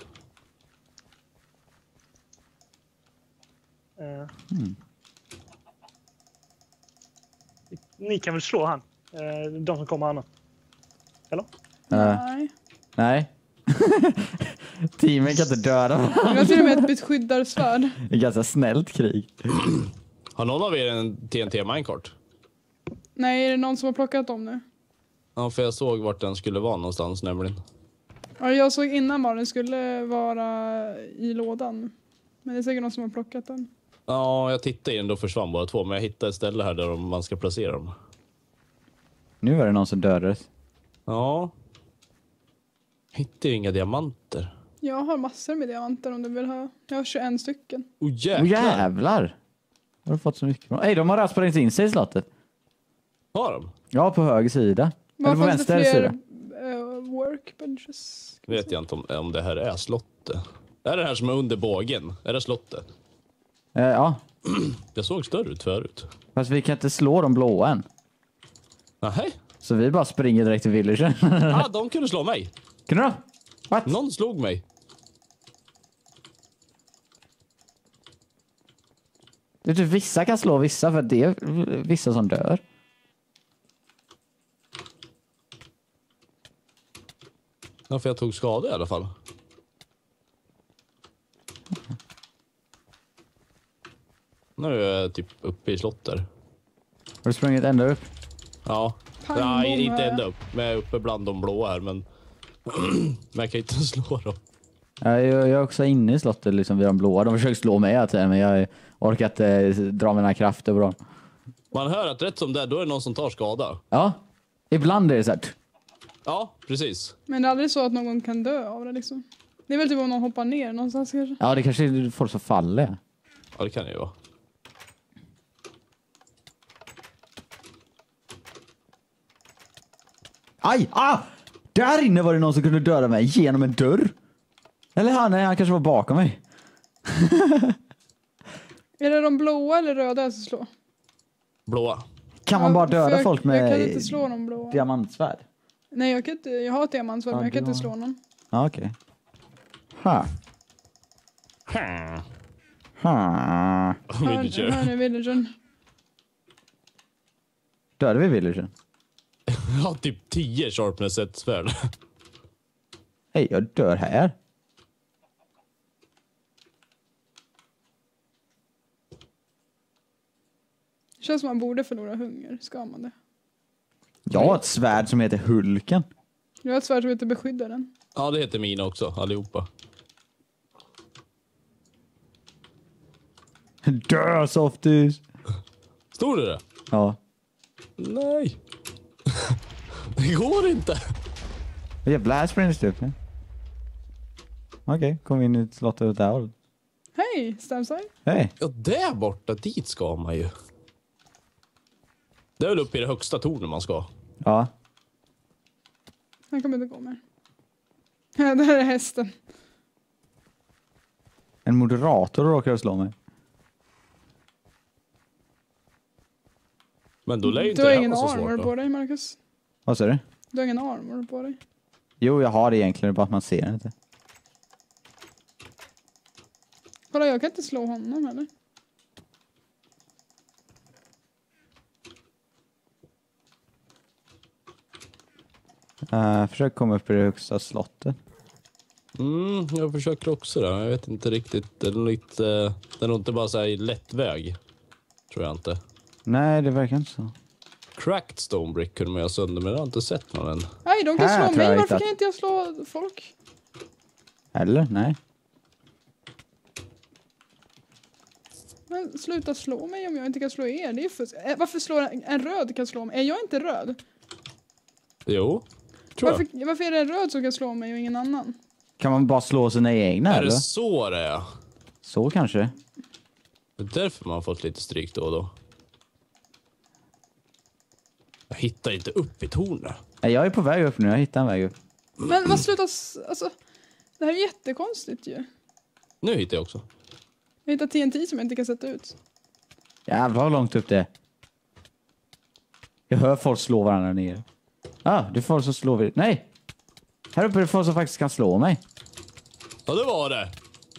Speaker 3: Ni kan väl slå han? De som kommer här nu. Eller?
Speaker 2: Nej.
Speaker 1: Nej. Teamen kan inte döda varandra.
Speaker 2: Jag har till och med ett beskyddarsvärd.
Speaker 1: Det är ganska snällt krig.
Speaker 4: Har någon av er en TNT minecart?
Speaker 2: Nej, är det någon som har plockat dem nu?
Speaker 4: Ja, för jag såg vart den skulle vara någonstans nämligen.
Speaker 2: Ja, jag såg innan var den skulle vara i lådan. Men det är säkert någon som har plockat den.
Speaker 4: Ja, jag tittade in, då försvann bara 2. Men jag hittade ett ställe här där man ska placera dem.
Speaker 1: Nu är det någon som dödades.
Speaker 4: Ja. Hittar ju inga diamanter.
Speaker 2: Jag har massor med diamanter om du vill ha. Jag har 21 stycken.
Speaker 4: Jäklar!
Speaker 1: Jävlar! Har du fått så mycket? Nej, de har raspat in sig i slottet.
Speaker 4: Har de?
Speaker 1: Ja, på höger sida. Eller på
Speaker 2: Var fanns det
Speaker 1: vänster
Speaker 2: fler
Speaker 1: sida.
Speaker 2: workbenches?
Speaker 4: Vet jag inte om det här är slottet. Är det här som är under bågen? Är det slottet?
Speaker 1: Ja,
Speaker 4: Det såg större ut förut.
Speaker 1: fast vi kan inte slå de blåa än.
Speaker 4: Nej.
Speaker 1: Så vi bara springer direkt till villagen.
Speaker 4: De kunde slå mig.
Speaker 1: Kunde du? What?
Speaker 4: Någon slog mig.
Speaker 1: Det är typ vissa kan slå vissa för det är vissa som dör.
Speaker 4: Ja, för jag tog skada i alla fall. Nu är jag typ uppe i slott där.
Speaker 1: Har du sprungit ända upp?
Speaker 4: Ja.
Speaker 2: Pang,
Speaker 4: Nej,
Speaker 2: bom,
Speaker 4: inte
Speaker 2: här.
Speaker 4: ända upp. Men jag är uppe bland de blå här, men... men jag kan inte slå dem.
Speaker 1: Ja, jag är också inne i slottet liksom vid de blåa. De försöker slå mig hela tiden, men jag orkar inte dra mina krafter på dem.
Speaker 4: Man hör att rätt som det är, då är det någon som tar skada.
Speaker 1: Ja, ibland är det så här.
Speaker 4: Ja, precis.
Speaker 2: Men det är aldrig så att någon kan dö av det liksom. Det är väl typ om någon hoppar ner någonstans kanske.
Speaker 1: Ja, det kanske är folk som faller.
Speaker 4: Ja, det kan det ju vara.
Speaker 1: Aj! Ah! Där inne var det någon som kunde döda mig genom en dörr. Eller han kanske var bakom mig.
Speaker 2: Är det de blåa eller röda som slår?
Speaker 4: Blåa.
Speaker 1: Kan man bara
Speaker 2: för
Speaker 1: döda
Speaker 2: jag,
Speaker 1: folk
Speaker 2: Jag kan
Speaker 1: med
Speaker 2: inte slå de blåa.
Speaker 1: diamantsvärd?
Speaker 2: Nej, jag kan inte. Jag har ett diamantsvärd,
Speaker 1: Ja,
Speaker 2: men jag kan
Speaker 1: du
Speaker 2: inte
Speaker 1: har-
Speaker 2: slå någon.
Speaker 1: Ja, okej. Ha. Ha.
Speaker 4: Villager.
Speaker 2: Hör ni villagern?
Speaker 1: Dödade vi villagen?
Speaker 4: Jag har typ 10 sharpness ett svärd.
Speaker 1: Hej, jag dör här.
Speaker 2: Det känns som man borde förlora hunger. Ska man det?
Speaker 1: Jag har ett svärd som heter Hulken.
Speaker 2: Jag har ett svärd som heter beskyddaren.
Speaker 4: Ja, det heter mina också, allihopa.
Speaker 1: Dö, softies.
Speaker 4: Stod det?
Speaker 1: Ja.
Speaker 4: Nej. Det går inte.
Speaker 1: Jävla här springs det upp nu. Okej, kom in i ett slott åt det här hållet.
Speaker 2: Hej, Stamside.
Speaker 1: Hej.
Speaker 4: Ja, där borta, dit ska man ju. Det är väl uppe i det högsta tornet man ska.
Speaker 1: Ja.
Speaker 2: Han kommer inte gå mer. Där är hästen.
Speaker 1: En moderator råkar slå mig.
Speaker 4: Men då lär ju inte
Speaker 2: Du har
Speaker 4: det här
Speaker 2: ingen
Speaker 4: vara så
Speaker 2: armor
Speaker 4: svårt då.
Speaker 2: på dig, Marcus.
Speaker 1: Vad sa du?
Speaker 2: Du har ingen armor på dig.
Speaker 1: Jo, jag har det egentligen, bara att man ser det inte.
Speaker 2: Kolla, jag kan inte slå honom eller?
Speaker 1: Försök komma upp i det högsta slottet.
Speaker 4: Jag försöker också det. Jag vet inte riktigt. Det är nog inte bara så här lätt väg. Tror jag inte.
Speaker 1: Nej, det verkar inte så.
Speaker 4: Cracked stone brick kunde man göra sönder, men jag har inte sett någon än.
Speaker 2: Nej, de kan
Speaker 1: Här
Speaker 2: slå
Speaker 1: tror jag
Speaker 2: mig.
Speaker 1: inte
Speaker 2: Varför
Speaker 1: att-
Speaker 2: kan inte jag slå folk?
Speaker 1: Eller? Nej.
Speaker 2: Men sluta slå mig om jag inte kan slå er. Det är fusk. Varför slår en röd kan slå mig? Är jag inte röd?
Speaker 4: Jo, tror jag.
Speaker 2: Varför är det en röd som kan slå mig och ingen annan?
Speaker 1: Kan man bara slå sina egna,
Speaker 4: Är
Speaker 1: eller?
Speaker 4: det så det är?
Speaker 1: Så kanske.
Speaker 4: Det är därför man har fått lite stryk då och då. Jag hittar inte upp i tornet.
Speaker 1: Nej, jag är på väg upp nu, jag hittar en väg upp.
Speaker 2: Men vad sluta... Alltså, det här är jättekonstigt ju.
Speaker 4: Nu hittar jag också.
Speaker 2: Jag hittar TNT som jag inte kan sätta ut.
Speaker 1: Jävlar vad långt upp det är. Jag hör folk slå varandra ner. Det är folk som slår vid... Nej! Här uppe är det folk som faktiskt kan slå mig.
Speaker 4: Ja, det var det.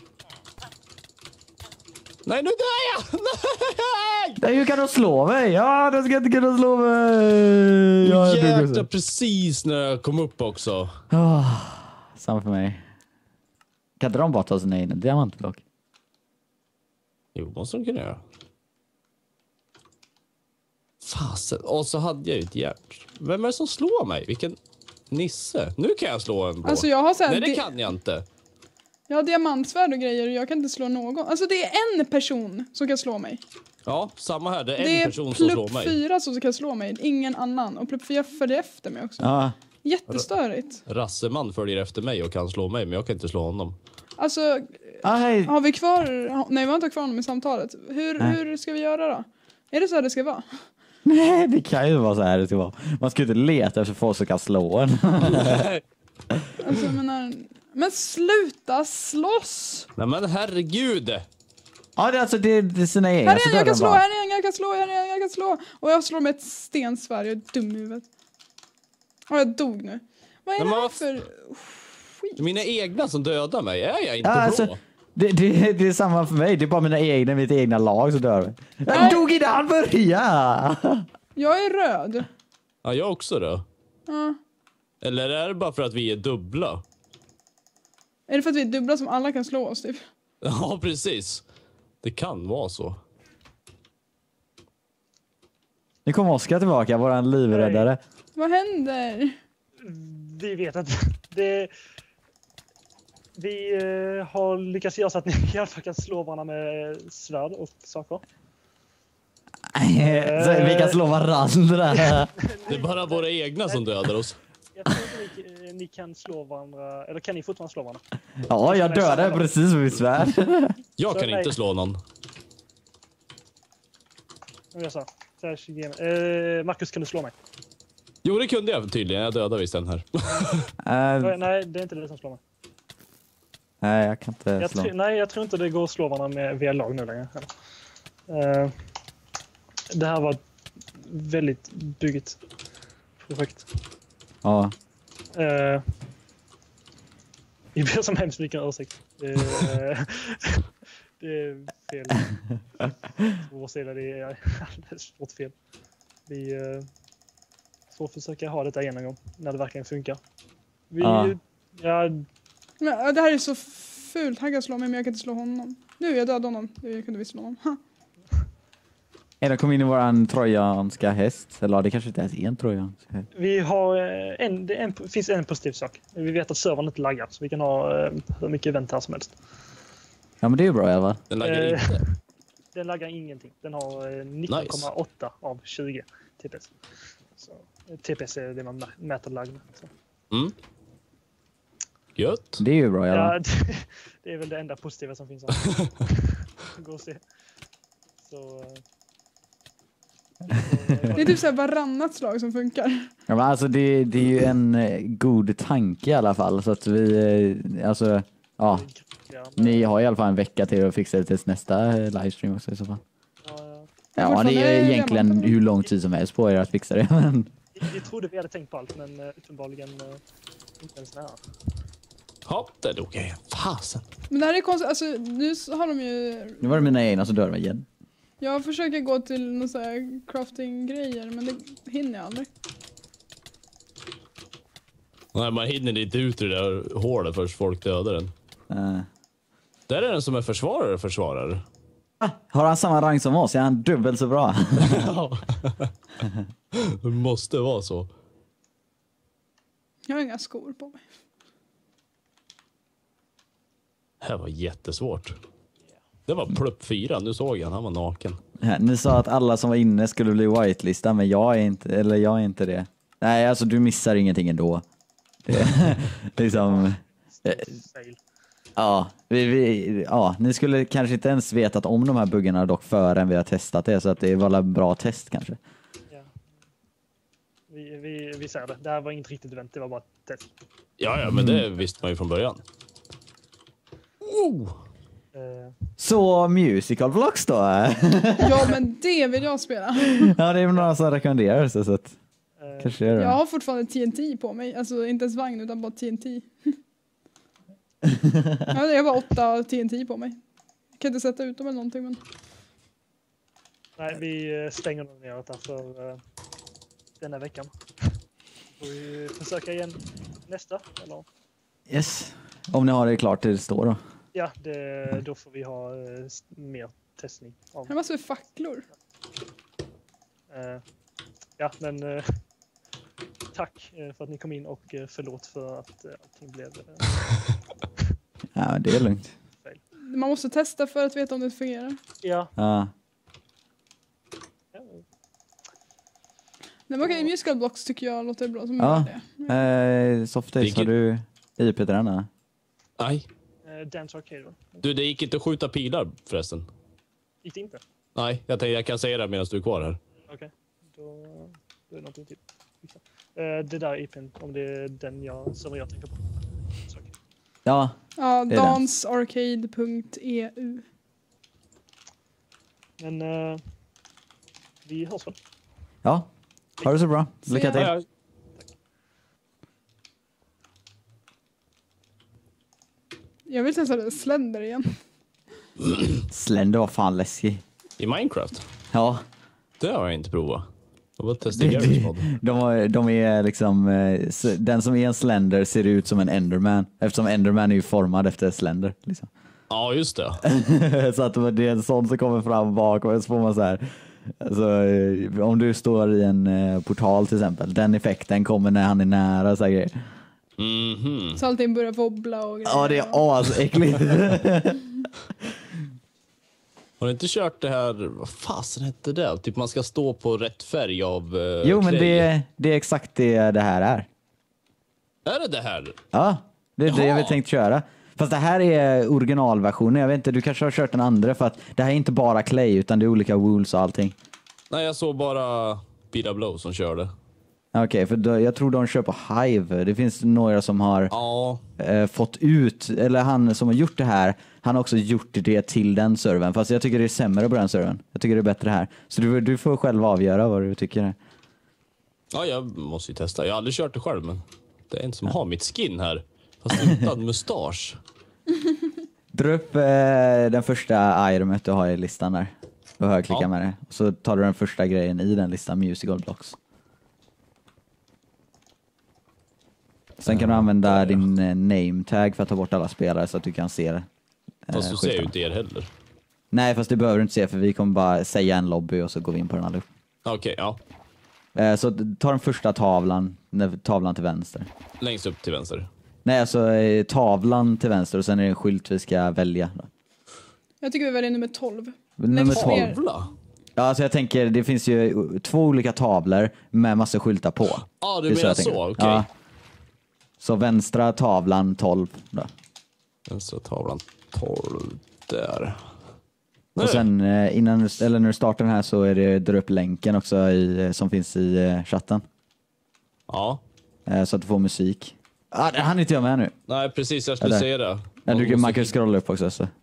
Speaker 4: Nej, nu dör jag! Nej!
Speaker 1: Nej, hur kan de slå mig? Ja, de ska inte kunna slå mig! Ja,
Speaker 4: Jäklar, precis när jag kom upp också.
Speaker 1: Samma för mig. Kan inte de bara ta sina egna diamantblock?
Speaker 4: Jo, måste de kunna göra. Fasen. Och så hade jag ju ett järn. Vem är det som slår mig? Vilken nisse. Nu kan jag slå en blå.
Speaker 2: Alltså jag har så här,
Speaker 4: Nej, det kan jag inte.
Speaker 2: jag har diamantsvärd och grejer och jag kan inte slå någon. Alltså det är en person som kan slå mig.
Speaker 4: Ja, samma här. Det är
Speaker 2: Det
Speaker 4: en
Speaker 2: är
Speaker 4: person som slår
Speaker 2: plupp
Speaker 4: mig.
Speaker 2: 4 som kan slå mig, ingen annan. Och plupp 4 följer efter mig också.
Speaker 1: Ja.
Speaker 2: Jättestörigt.
Speaker 4: Rasseman följer efter mig och kan slå mig, men jag kan inte slå honom.
Speaker 2: Alltså,
Speaker 1: Hej!
Speaker 2: har vi kvar... Nej, vi har inte kvar honom i samtalet. Hur ska vi göra då? Är det så här det ska vara?
Speaker 1: Nej, det kan ju vara så här det ska vara. Man ska inte leta efter folk som kan slå en.
Speaker 2: Alltså, jag menar... Men sluta slåss!
Speaker 4: Nej, men herregud.
Speaker 1: Ja, det är alltså det är sina egna.
Speaker 2: Här
Speaker 1: så
Speaker 2: är en jag
Speaker 1: dödar
Speaker 2: kan slå,
Speaker 1: bara.
Speaker 2: här är en jag kan slå, här är en jag kan slå. Och jag slår med ett stensvärd, jag är dum i huvudet. Och jag dog nu. Vad är
Speaker 4: Men
Speaker 2: det här
Speaker 4: vad-
Speaker 2: för skit?
Speaker 4: Mina egna som dödar mig, är jag inte
Speaker 1: Ja,
Speaker 4: bra?
Speaker 1: alltså, det är samma för mig. Det är bara mitt egna lag som dör mig. Jag
Speaker 2: Nej.
Speaker 1: dog innan han började!
Speaker 2: Jag är röd.
Speaker 4: Ja, jag också då.
Speaker 2: Ja.
Speaker 4: Eller är det bara för att vi är dubbla?
Speaker 2: Är det för att vi är dubbla som alla kan slå oss typ?
Speaker 4: Ja, precis. Det kan vara så.
Speaker 1: Nu kommer Oskar tillbaka, våran livräddare.
Speaker 2: Vad händer?
Speaker 3: Vi vet att vi har lyckats göra så att ni i alla fall kan slå varandra med svärd och saker.
Speaker 1: Så vi kan slå varandra.
Speaker 4: Det är bara våra egna som dödar oss.
Speaker 3: Jag tror inte ni kan slå varandra, eller kan ni fortfarande slå varandra?
Speaker 1: Ja, jag dödade precis med mitt svärd.
Speaker 4: Jag kan inte slå någon.
Speaker 3: Jag sa. Marcus, kan du slå mig?
Speaker 4: Jo, det kunde jag tydligen. Jag dödade visst den här.
Speaker 3: Nej, det är inte det som slår mig.
Speaker 1: Nej, jag kan inte slå.
Speaker 3: Jag tror inte det går att slå varandra via lag nu längre. Det här var ett väldigt byggigt projekt.
Speaker 1: Ja.
Speaker 3: Vi ber som hemskt mycket ursäkt. Det är fel. På vår sida, det är alldeles svårt fel. Vi får försöka ha detta en gång när det verkligen funkar.
Speaker 2: Men, det här är så fult. Han kan slå mig men jag kan inte slå honom. Nu jag dödade honom. Jag kunde visst slå honom.
Speaker 1: Eller kom in i våran trojanska häst. Eller det kanske inte ens är en trojanska häst.
Speaker 3: Vi har finns en positiv sak. Vi vet att servern inte laggar så vi kan ha hur mycket event här som helst.
Speaker 1: Ja, men det är ju bra, Eva.
Speaker 4: Den laggar inte.
Speaker 3: Den laggar ingenting. Den har 19,8 av 20 TPS. Så, TPS är det man mäter lagg med.
Speaker 4: Mm. Gött.
Speaker 1: Det är ju bra, Eva.
Speaker 3: Ja, det är väl det enda positiva som finns här. Gå och se. Så...
Speaker 2: Det är typ så här varannat slag som funkar.
Speaker 1: Ja, men alltså det är ju en god tanke i alla fall. Så att vi, alltså, ja. Ni har i alla fall en vecka till att fixa det till nästa livestream också i så fall. Ja, ni är egentligen hur lång tid som helst på er att fixa det. Men...
Speaker 3: Vi trodde vi hade tänkt på allt, men uppenbarligen inte ens nära.
Speaker 4: Ja, det dog jag. Fasen.
Speaker 2: Men det här är konstigt. Alltså, nu har de ju...
Speaker 1: Nu var det mina egna som dör mig igen.
Speaker 2: Jag försöker gå till någon så här crafting-grejer, men det hinner jag aldrig.
Speaker 4: Nej, man hinner inte ut i det där hålet först folk dödar den. Där är den som är försvarare.
Speaker 1: Har han samma rang som oss? Är han dubbelt så bra?
Speaker 4: Ja. Det måste vara så.
Speaker 2: Jag har inga skor på mig.
Speaker 4: Det här var jättesvårt. Det var plupp 4, nu såg jag han var naken.
Speaker 1: Ni sa att alla som var inne skulle bli whitelistad, men jag är inte det. Nej, alltså du missar ingenting ändå. Det är liksom... Ja, ni skulle kanske inte ens vetat om de här buggarna dock förrän vi har testat det, så att det var en bra test kanske.
Speaker 3: Ja. Vi säger det. Det här var inte riktigt event, det var bara ett test.
Speaker 4: Ja, men det visste man ju från början.
Speaker 1: Så musical vlogs då?
Speaker 2: Ja, men det vill jag spela.
Speaker 1: Ja, det är några som rekommenderar så att kanske är det.
Speaker 2: Jag har fortfarande TNT på mig. Alltså inte ens vagn utan bara TNT. Ja, jag har bara 8 TNT på mig. Jag kan inte sätta ut dem eller någonting, men...
Speaker 3: Nej, vi stänger nog ner det för denna veckan. Får vi försöka igen nästa, eller?
Speaker 1: Yes, om ni har det klart till det står då.
Speaker 3: Ja, då får vi ha mer testning.
Speaker 2: Det är massor med facklor.
Speaker 3: Ja, men tack för att ni kom in och förlåt för att allting blev...
Speaker 1: Ja, det är lugnt.
Speaker 2: Man måste testa för att veta om det fungerar.
Speaker 3: Ja.
Speaker 2: Nej, men okej, musical blocks tycker jag låter bra som
Speaker 1: det. Softies, har du IP till den här?
Speaker 4: Nej.
Speaker 3: Dance Arcade.
Speaker 4: Du, det gick inte att skjuta pilar förresten.
Speaker 3: Gick det inte?
Speaker 4: Nej, jag kan säga det medan du är kvar här.
Speaker 3: Okej, då är det någonting till. Det där IPn, om det är den som jag tänker på.
Speaker 1: Ja,
Speaker 2: dancearcade.eu.
Speaker 3: Men vi hörs väl?
Speaker 1: Ja, ha det så bra. Lycka till.
Speaker 4: Ja.
Speaker 2: Jag vill testa Slender igen.
Speaker 1: Slender var fan läskig.
Speaker 4: I Minecraft?
Speaker 1: Ja.
Speaker 4: Det har jag inte provat. Jag var testa Garry's mod.
Speaker 1: De är liksom... Den som är en Slender ser ut som en Enderman. Eftersom Enderman är ju formad efter Slender. Liksom.
Speaker 4: Ja, just det.
Speaker 1: Så att det är en sån som kommer fram bakom och så får man så här... Alltså, om du står i en portal till exempel, den effekten kommer när han är nära så här grejer.
Speaker 4: Mhm.
Speaker 2: Så allting börjar wobbla och grejer.
Speaker 1: Ja, det är asäckligt.
Speaker 4: Har du inte kört det här, vad fasen hette det? Typ man ska stå på rätt färg av
Speaker 1: Jo, men
Speaker 4: clay.
Speaker 1: det är exakt det här är.
Speaker 4: Är det det här?
Speaker 1: Ja, det är det jag
Speaker 4: Jaha.
Speaker 1: tänkt köra. Fast det här är originalversionen. Jag vet inte, du kanske har kört den andra för att det här är inte bara clay utan det är olika wools och allting.
Speaker 4: Nej, jag såg bara Bida Blow som körde.
Speaker 1: Okej, för jag tror de kör på Hive. Det finns några som har
Speaker 4: Ja,
Speaker 1: fått ut, eller han som har gjort det här, han har också gjort det till den servern. Fast jag tycker det är sämre på den servern. Jag tycker det är bättre här. Så du får själv avgöra vad du tycker.
Speaker 4: ja, jag måste ju testa. Jag har aldrig kört det själv, men det är en som har mitt skin här. Fast utan mustasch.
Speaker 1: Dra upp den första itemet du har i listan där. Och högerklicka
Speaker 4: Ja.
Speaker 1: med det. Så tar du den första grejen i den listan, musical blocks. Sen kan du använda din name tag för att ta bort alla spelare så att du kan se det.
Speaker 4: Fast du ser ju
Speaker 1: skyltarna.
Speaker 4: inte er heller.
Speaker 1: Nej, fast det behöver du inte se för vi kommer bara säga en lobby och så går vi in på den allihop.
Speaker 4: Okej, ja.
Speaker 1: Så ta den första tavlan till vänster.
Speaker 4: Längst upp till vänster.
Speaker 1: Nej, alltså tavlan till vänster och sen är det en skylt vi ska välja. Då.
Speaker 2: Jag tycker vi väljer nummer 12.
Speaker 1: Nummer
Speaker 2: Längst
Speaker 1: 12.
Speaker 2: ner.
Speaker 4: Tavla?
Speaker 1: Ja, alltså jag tänker, det finns ju 2 olika tavlor med massa skyltar på.
Speaker 4: Ja,
Speaker 1: Det
Speaker 4: du
Speaker 1: är
Speaker 4: menar
Speaker 1: jag tänker.
Speaker 4: så, okej.
Speaker 1: Ja. Så vänstra tavlan 12 då.
Speaker 4: Vänstra tavlan 12 där.
Speaker 1: Och sen när du startar den här så är det dra upp länken också som finns i chatten.
Speaker 4: Ja.
Speaker 1: Så att du får musik. Det hann inte jag med nu.
Speaker 4: Nej, precis. Jag skulle
Speaker 1: Eller?
Speaker 4: säga det.
Speaker 1: Man kan scrolla upp också. Så.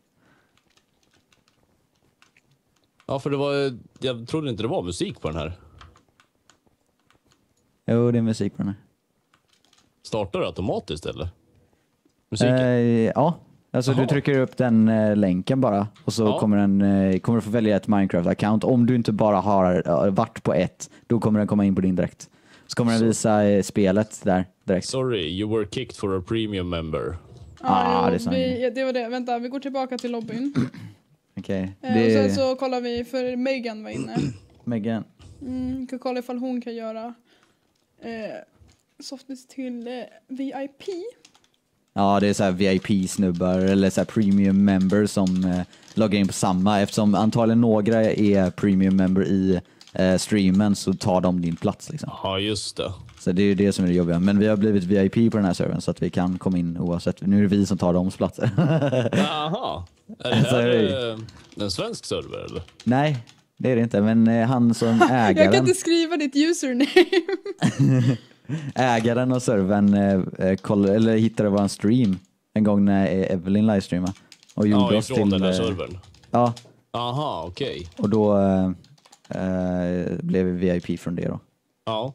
Speaker 4: Ja, för det var... Jag trodde inte det var musik på den här.
Speaker 1: Jo, det är musik på den här.
Speaker 4: Startar det automatiskt, eller? Musiken?
Speaker 1: Ja, alltså
Speaker 4: Jaha.
Speaker 1: du trycker upp den länken bara och så
Speaker 4: Ja.
Speaker 1: kommer du få välja ett Minecraft-account. Om du inte bara har varit på ett, då kommer den komma in på din direkt. Så kommer den visa spelet där direkt.
Speaker 4: Sorry, you were kicked for a premium member.
Speaker 2: Ja,
Speaker 1: det är sant.
Speaker 2: det var det. Vänta, vi går tillbaka till lobbyn.
Speaker 1: Okej.
Speaker 2: Och sen så kollar vi, för Megan var inne.
Speaker 1: Megan.
Speaker 2: Vi kan kolla ifall hon kan göra softness till VIP.
Speaker 1: Ja, det är så här VIP-snubbar eller så här premium member som loggar in på samma. Eftersom antagligen några är premium member i streamen så tar de din plats liksom.
Speaker 4: Ja, just det.
Speaker 1: Så det är ju det som är det jobbiga. Men vi har blivit VIP på den här servern så att vi kan komma in oavsett. Nu är det vi som tar dems platser.
Speaker 4: Jaha. Är det här en svensk server, eller?
Speaker 1: Nej, det är det inte. Men han som
Speaker 2: Jag kan
Speaker 1: ägaren,
Speaker 2: inte skriva ditt username.
Speaker 1: ägaren av servern hittade våran stream en gång när Evelyn livestreamade. Och gjorde
Speaker 4: Ja,
Speaker 1: oss
Speaker 4: ifrån
Speaker 1: till...
Speaker 4: den där servern.
Speaker 1: Ja,
Speaker 4: Aha, okej.
Speaker 1: och då blev vi VIP från det då.
Speaker 4: Ja.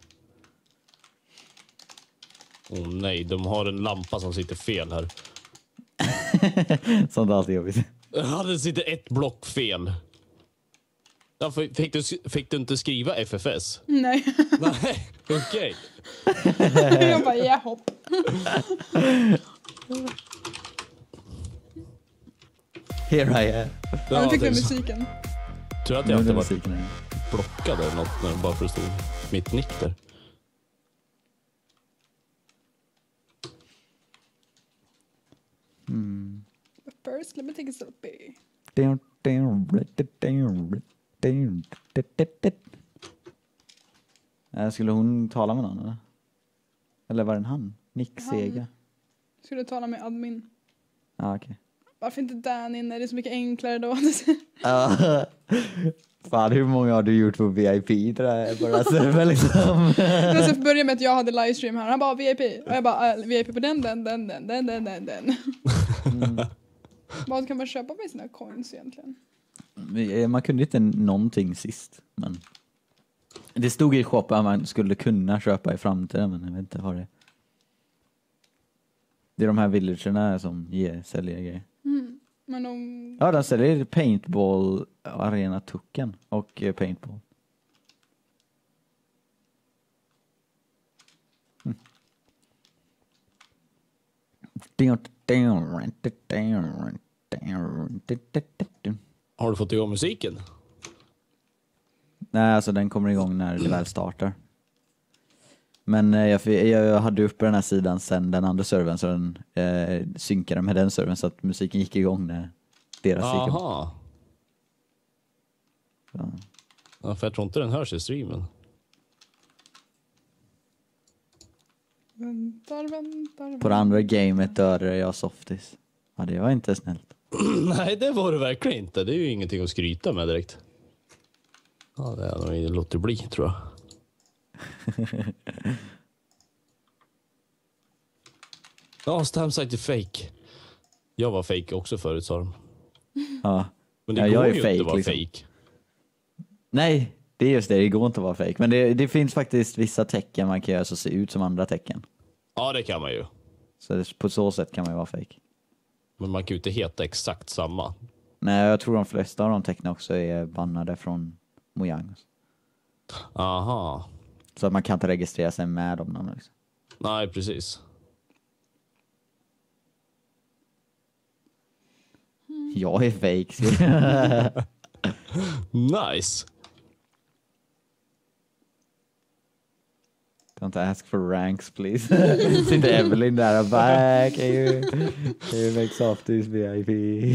Speaker 4: Åh nej, de har en lampa som sitter fel här.
Speaker 1: Sånt är alltid jobbigt.
Speaker 4: Ja, det sitter ett block fel. Ja, fick du inte skriva FFS?
Speaker 2: Nej.
Speaker 4: Nej, okej.
Speaker 2: Jag bara, ja hopp.
Speaker 1: Here I am.
Speaker 2: Ja, nu fick vi
Speaker 4: det-
Speaker 2: musiken.
Speaker 4: Tror att
Speaker 1: Nu
Speaker 4: jag
Speaker 1: är
Speaker 4: inte
Speaker 1: det
Speaker 4: varit
Speaker 1: musiken här.
Speaker 4: blockad eller något när det bara förstod mitt nick där.
Speaker 2: First, let me take a selfie.
Speaker 1: Skulle hon tala med någon eller? Eller var det en han? Nick Sega?
Speaker 2: Skulle tala med admin.
Speaker 1: Ja, okej.
Speaker 2: Varför inte Dan inne? Det är så mycket enklare då.
Speaker 1: Fan, hur många har du gjort på VIP till det här? Bara server liksom.
Speaker 2: Jag började med att jag hade livestream här. Han bara VIP. Och jag bara VIP på den. Vad kan man köpa med sina coins egentligen?
Speaker 1: Man kunde inte någonting sist. Men det stod i shoppen att man skulle kunna köpa i framtiden, men jag vet inte vad det är. Det är de här villagerna som säljer grejer.
Speaker 2: Men de...
Speaker 1: Ja, de säljer paintball, arena tucken och paintball.
Speaker 4: Har du fått igång musiken?
Speaker 1: Nej, alltså den kommer igång när det väl startar. Men jag hade uppe den här sidan sen den andra servern, så den synkade med den servern så att musiken gick igång när deras gick igång.
Speaker 4: Aha. Ja, för jag tror inte den hörs i streamen.
Speaker 2: Väntar.
Speaker 1: På det andra gamet dödade jag Softis. Ja, det var inte snällt.
Speaker 4: Nej, det var det verkligen inte. Det är ju ingenting att skryta med direkt. Ja, det är nog låter bli, tror jag. Ja, Stamsite är fake. Jag var fake också förut, sa de.
Speaker 1: Ja.
Speaker 4: Men det
Speaker 1: Ja,
Speaker 4: går
Speaker 1: jag är
Speaker 4: ju
Speaker 1: fake,
Speaker 4: inte att vara
Speaker 1: liksom.
Speaker 4: fake.
Speaker 1: Nej, det är just det går inte att vara fake. Men det finns faktiskt vissa tecken man kan göra så se ut som andra tecken.
Speaker 4: Ja, det kan man ju.
Speaker 1: Så på så sätt kan man ju vara fake.
Speaker 4: Men man kan ju inte heta exakt samma.
Speaker 1: Nej, jag tror de flesta av de tecknen också är bannade från Mojang.
Speaker 4: Aha.
Speaker 1: Så att man kan inte registrera sig med dem. Liksom.
Speaker 4: Nej, precis.
Speaker 1: Jag är fake.
Speaker 4: Nice.
Speaker 1: Don't ask for ranks, please. Sitter Evelyn där och bara, can you make Softies VIP?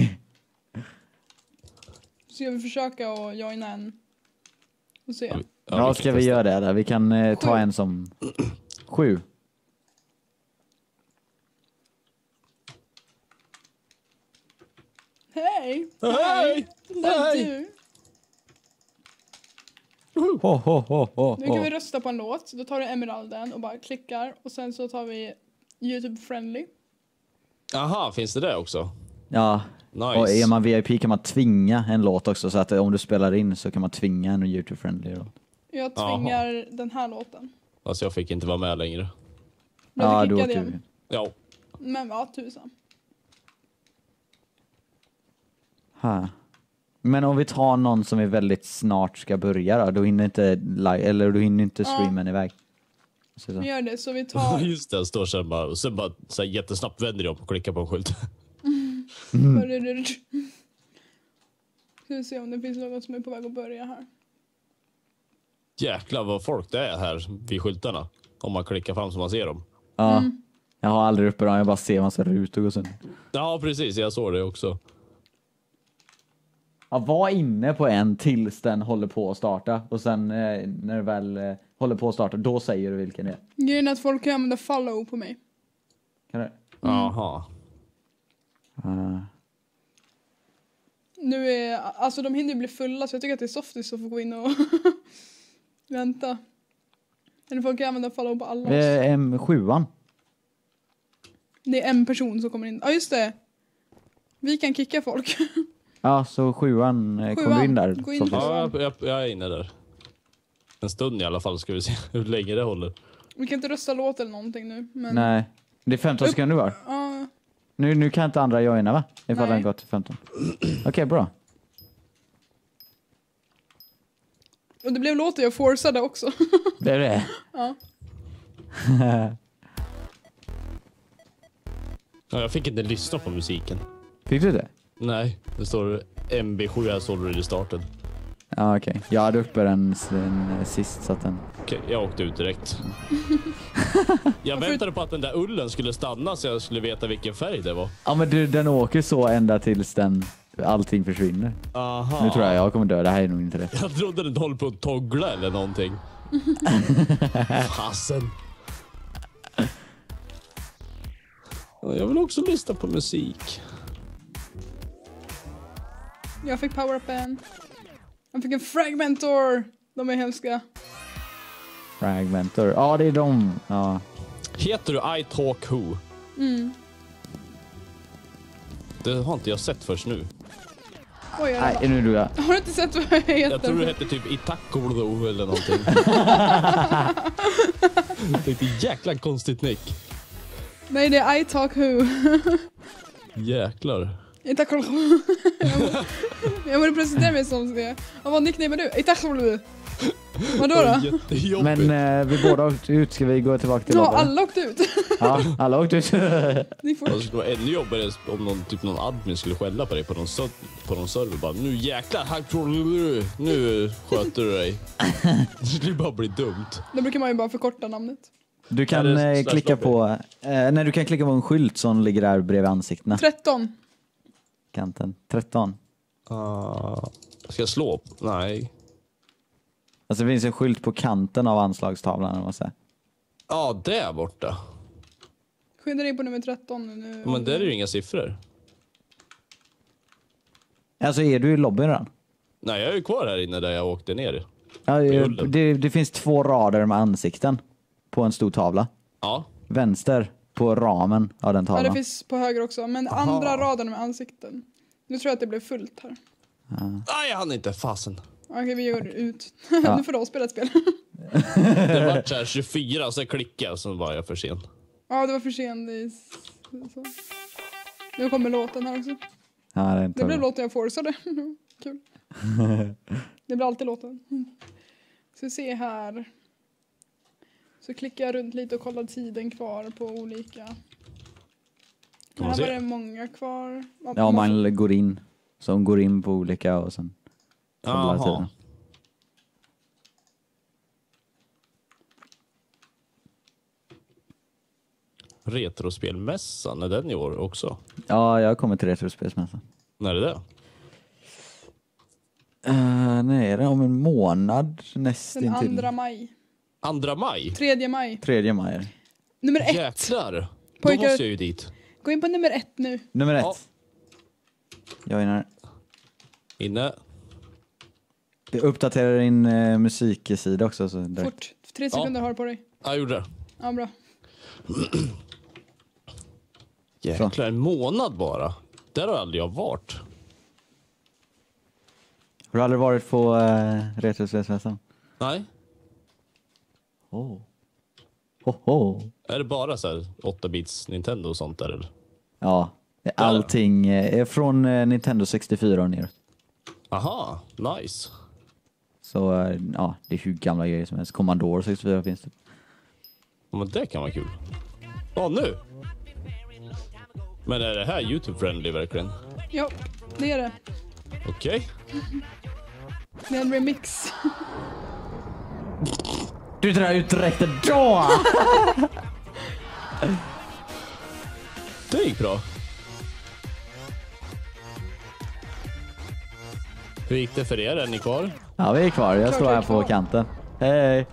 Speaker 2: Ska vi försöka att joina en och se?
Speaker 1: Ja, ska vi göra det där? Vi kan ta en som 7.
Speaker 2: Hej!
Speaker 4: Hej!
Speaker 2: Det är du. Nu kan vi rösta på en låt. Då tar du Emeralden och bara klickar. Och sen så tar vi YouTube Friendly.
Speaker 4: Aha, finns det också?
Speaker 1: Ja,
Speaker 4: Nice.
Speaker 1: och är man VIP kan man tvinga en låt också. Så att om du spelar in så kan man tvinga en YouTube-friendly låt.
Speaker 2: Jag tvingar den här låten.
Speaker 4: Alltså jag fick inte vara med längre.
Speaker 2: Men
Speaker 1: Ja,
Speaker 2: du
Speaker 1: då
Speaker 2: klickade
Speaker 1: åker vi.
Speaker 2: igen.
Speaker 4: Ja.
Speaker 2: Men vad tusan.
Speaker 1: Här. Men om vi tar någon som är väldigt snart ska börja då hinner inte du hinner inte streamen iväg. Så.
Speaker 2: Vi gör det, så vi tar...
Speaker 4: Just det, står sen bara, så här jättesnabbt vänder jag om och klickar på en skylt.
Speaker 2: Ska vi se om det finns någon som är på väg att börja här.
Speaker 4: Jäklar vad folk det är här vid skyltarna. Om man klickar fram så man ser dem.
Speaker 1: Ja, jag har aldrig uppe dem, jag bara ser massa rutor och sånt.
Speaker 4: Ja, precis, jag såg det också.
Speaker 1: Ja, var inne på en tills den håller på att starta. Och sen när det väl håller på att starta, då säger du vilken det är.
Speaker 2: Grejen är att folk kan använda follow på mig.
Speaker 1: Kan du?
Speaker 4: Aha.
Speaker 2: Nu är, alltså de hinner ju bli fulla, så jag tycker att det är Softies som får gå in och vänta. Eller folk kan använda follow på alla.
Speaker 1: M7an.
Speaker 2: Det är en person som kommer in. Ja, just det. Vi kan kicka folk.
Speaker 1: Ja, så 7an kommer du in där.
Speaker 2: Gå in
Speaker 1: Softies.
Speaker 4: Ja, jag är inne där. En stund i alla fall, ska vi se hur länge det håller.
Speaker 2: Vi kan inte rösta låt eller någonting nu. Men...
Speaker 1: Nej, det är 15 sekunder var.
Speaker 2: Ja.
Speaker 1: Nu kan inte andra joina, va? Ifall
Speaker 2: Nej.
Speaker 1: den går till 15. Okej, bra.
Speaker 2: Och det blev låter jag forcade också.
Speaker 1: Det är det.
Speaker 2: Ja.
Speaker 4: Ja, jag fick inte lyssna på musiken.
Speaker 1: Fick du det?
Speaker 4: Nej, det står MB7 as already started.
Speaker 1: Ja, okej. Jag hade uppe den sist så att den...
Speaker 4: Okej, jag åkte ut direkt. Jag väntade på att den där ullen skulle stanna så jag skulle veta vilken färg det var.
Speaker 1: Ja, men den åker så ända tills allting försvinner.
Speaker 4: Aha.
Speaker 1: Nu tror jag kommer dö. Det här är nog inte rätt.
Speaker 4: Jag trodde den håller på att toggla eller någonting. Fasen. Jag vill också lyssna på musik.
Speaker 2: Jag fick power-upen. Jag fick en fragmentor. De är hemska.
Speaker 1: Fragmentor. Ja, det är de. Ja.
Speaker 4: Heter du I Talk Who?
Speaker 2: Mm.
Speaker 4: Det har inte jag sett först nu.
Speaker 2: Oj,
Speaker 1: Nej, nu är du.
Speaker 2: har du inte sett vad jag heter?
Speaker 4: Jag tror det hette typ Itakolo eller någonting. Det är ett jäkla konstigt nick.
Speaker 2: Nej, det är I Talk Who.
Speaker 4: Jäklar.
Speaker 2: Jag borde presentera mig som det. Vad nicknamar du? I Talk Who. Vadå då?
Speaker 4: Jättejobbigt.
Speaker 1: Men vi båda åkte ut, ska vi gå tillbaka till
Speaker 2: Ja,
Speaker 1: lobbyn?
Speaker 2: alla åkte ut.
Speaker 1: Ja, alla åkte ut.
Speaker 2: Ni får...
Speaker 4: Det skulle vara ännu jobbigare om någon admin skulle skälla på dig på någon server. Bara, nu jäklar, nu sköter du dig. Det skulle bara bli dumt.
Speaker 2: Då brukar man ju bara förkorta namnet.
Speaker 1: Du kan klicka på du kan klicka på en skylt som ligger där bredvid ansiktena.
Speaker 2: 13.
Speaker 1: Kanten. 13.
Speaker 4: Ska jag slå? Nej.
Speaker 1: Alltså det finns en skylt på kanten av anslagstavlan, eller vad säger.
Speaker 4: Ja, där borta.
Speaker 2: Skynda in på nummer 13 nu.
Speaker 4: Men där är ju inga siffror.
Speaker 1: Alltså är du i lobbyn redan?
Speaker 4: Nej, jag är ju kvar här inne där jag åkte ner.
Speaker 1: Ja, det finns 2 rader med ansikten på en stor tavla.
Speaker 4: Ja.
Speaker 1: Vänster på ramen av den
Speaker 2: Ja,
Speaker 1: tavlan.
Speaker 2: det finns på höger också. Men andra raden med ansikten. Nu tror jag att det blev fullt här.
Speaker 4: Nej, jag hann inte. Fasen.
Speaker 2: Okej, vi går ut.
Speaker 1: Ja.
Speaker 2: Nu får du spela ett spel.
Speaker 4: Det var så här 24 och så klickade jag och så var jag för sen.
Speaker 2: Ja, det var för sent. Så. Nu kommer låten här också.
Speaker 1: Ja, det är inte
Speaker 2: Det blev låten jag forcade. Kul. Det blir alltid låten. Så se här. Så klickar jag runt lite och kollar tiden kvar på olika.
Speaker 4: Kan man
Speaker 2: Här
Speaker 4: se?
Speaker 2: var det många kvar.
Speaker 1: Ja, man går in. Som går in på olika och sen kollar
Speaker 4: Jaha.
Speaker 1: tiden.
Speaker 4: Retrospelmässan, är den i år också?
Speaker 1: Ja, jag kommer till Retrospelsmässan.
Speaker 4: När är det?
Speaker 1: Nej, det är om en månad
Speaker 2: Den
Speaker 1: nästintill.
Speaker 2: 2 maj.
Speaker 4: 2 maj?
Speaker 2: 3 maj.
Speaker 1: 3 maj är det.
Speaker 2: Nummer 1.
Speaker 4: Jäklar! Då
Speaker 2: Pojkar-
Speaker 4: måste jag ju dit.
Speaker 2: Gå in på nummer 1 nu.
Speaker 1: Nummer 1.
Speaker 4: Ja.
Speaker 1: Jag är inne.
Speaker 4: Inne.
Speaker 1: Det uppdaterar din musiksida också. Så direkt.
Speaker 2: Fort. 3 sekunder har du på dig.
Speaker 4: Jag gjorde det.
Speaker 2: Ja, bra.
Speaker 4: Jäklar, en månad bara. Där har aldrig jag varit.
Speaker 1: Har du aldrig varit på Retrospelsmässan?
Speaker 4: Nej.
Speaker 1: Oh. Ho.
Speaker 4: Är det bara så här 8-bits Nintendo och sånt där eller?
Speaker 1: Ja, allting är från Nintendo 64 och ner.
Speaker 4: Aha, nice.
Speaker 1: Så ja, det är hur gamla grejer som helst. Commodore 64 finns det.
Speaker 4: Ja, men det kan vara kul. Ja, nu! Men är det här YouTube-friendly verkligen?
Speaker 2: Ja, det är det.
Speaker 4: Okej.
Speaker 2: Det är en remix.
Speaker 1: Du drar ut direkt då!
Speaker 4: Det gick bra. Hur gick det för er? Är ni kvar?
Speaker 1: Ja, vi är kvar. Jag
Speaker 2: Klart
Speaker 1: står
Speaker 2: vi är
Speaker 1: här på
Speaker 2: kvar.
Speaker 1: kanten. Hej!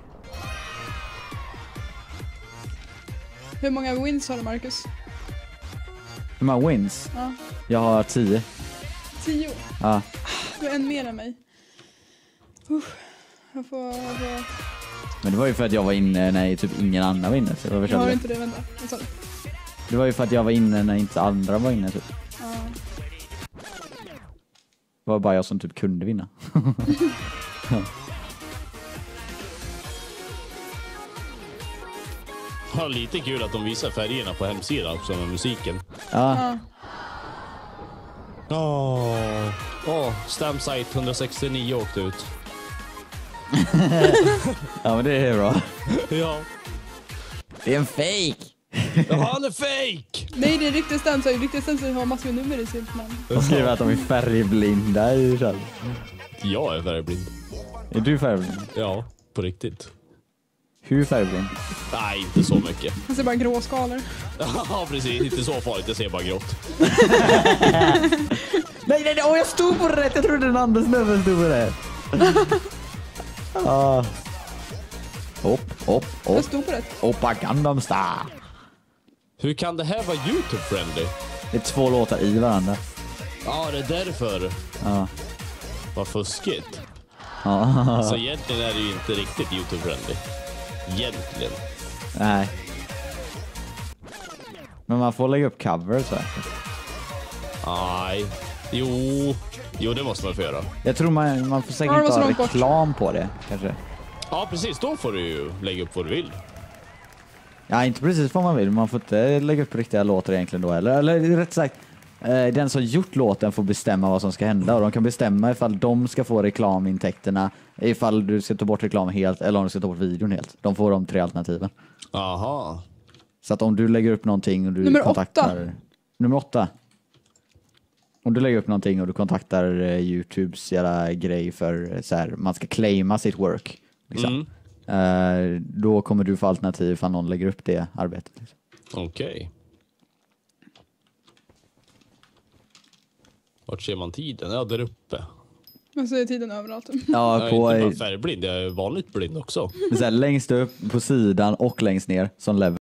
Speaker 2: Hur många wins har du, Marcus?
Speaker 1: Hur många wins?
Speaker 2: Ja.
Speaker 1: Jag har 10.
Speaker 2: 10.
Speaker 1: Ja.
Speaker 2: Du är en mer än mig. Jag får...
Speaker 1: Men det var ju för att jag var inne när typ ingen annan var inne. Så jag
Speaker 2: Jag har
Speaker 1: var
Speaker 2: inte det, vänta. Vad sa du?
Speaker 1: det var ju för att jag var inne när inte andra var inne typ.
Speaker 2: Ja.
Speaker 1: Det var bara jag som typ kunde vinna.
Speaker 4: Ja, lite kul att de visar färgerna på hemsidan också med musiken.
Speaker 1: Ja.
Speaker 2: Ja.
Speaker 4: Stamsite 169 åkte ut.
Speaker 1: Ja, men det är bra.
Speaker 4: Ja.
Speaker 1: Det är en fake!
Speaker 4: Ja, han är fake!
Speaker 2: Nej, det är riktigt stämsar. Riktigt stämsar har massor med nummer i sitt namn.
Speaker 1: De skriver att de är färgblinda i själv.
Speaker 4: Jag är färgblind.
Speaker 1: Är du färgblind?
Speaker 4: Ja, på riktigt.
Speaker 1: Hur färgblind?
Speaker 4: Nej, inte så mycket.
Speaker 2: Jag ser bara grå skalor.
Speaker 4: Ja, precis. Inte så farligt. Jag ser bara grått.
Speaker 1: Nej, jag stod på det rätt. Jag trodde den andra snubben stod på det.
Speaker 2: Jag stod på rätt.
Speaker 1: Oppa Gundam Star.
Speaker 4: Hur kan det här vara YouTube-friendly?
Speaker 1: Det är 2 låtar i varandra.
Speaker 4: Ja, det är därför.
Speaker 1: Ja.
Speaker 4: Vad fuskigt.
Speaker 1: Ja.
Speaker 4: Så egentligen är det ju inte riktigt YouTube-friendly. Egentligen.
Speaker 1: Nej. Men man får lägga upp covers så här.
Speaker 4: Nej. Jo, det måste man få göra.
Speaker 1: Jag tror man får säkert
Speaker 2: Ja, det var
Speaker 1: inte
Speaker 2: så
Speaker 1: ha
Speaker 2: långt bort.
Speaker 1: reklam på det, kanske.
Speaker 4: Ja, precis. Då får du ju lägga upp vad du vill.
Speaker 1: Ja, inte precis vad man vill. Man får inte lägga upp riktiga låtar egentligen då. Eller rätt sagt, Den som gjort låten får bestämma vad som ska hända, och de kan bestämma ifall de ska få reklamintäkterna, ifall du ska ta bort reklamen helt eller om du ska ta bort videon helt. De får de 3 alternativen.
Speaker 4: Aha.
Speaker 1: Så att om du lägger upp någonting och du
Speaker 2: Nummer
Speaker 1: kontaktar...
Speaker 2: 8.
Speaker 1: Nummer 8. Om du lägger upp någonting och du kontaktar YouTubes jävla grej för så här, man ska claima sitt work. Liksom. Då kommer du få alternativ ifall någon lägger upp det arbetet. Liksom.
Speaker 4: Okej. Vart ser man tiden? Ja, där uppe.
Speaker 2: Man ser tiden överallt.
Speaker 1: Ja,
Speaker 4: Jag
Speaker 1: på
Speaker 4: är inte bara färgblind, jag är vanligt blind också.
Speaker 1: så här, längst upp på sidan och längst ner som level.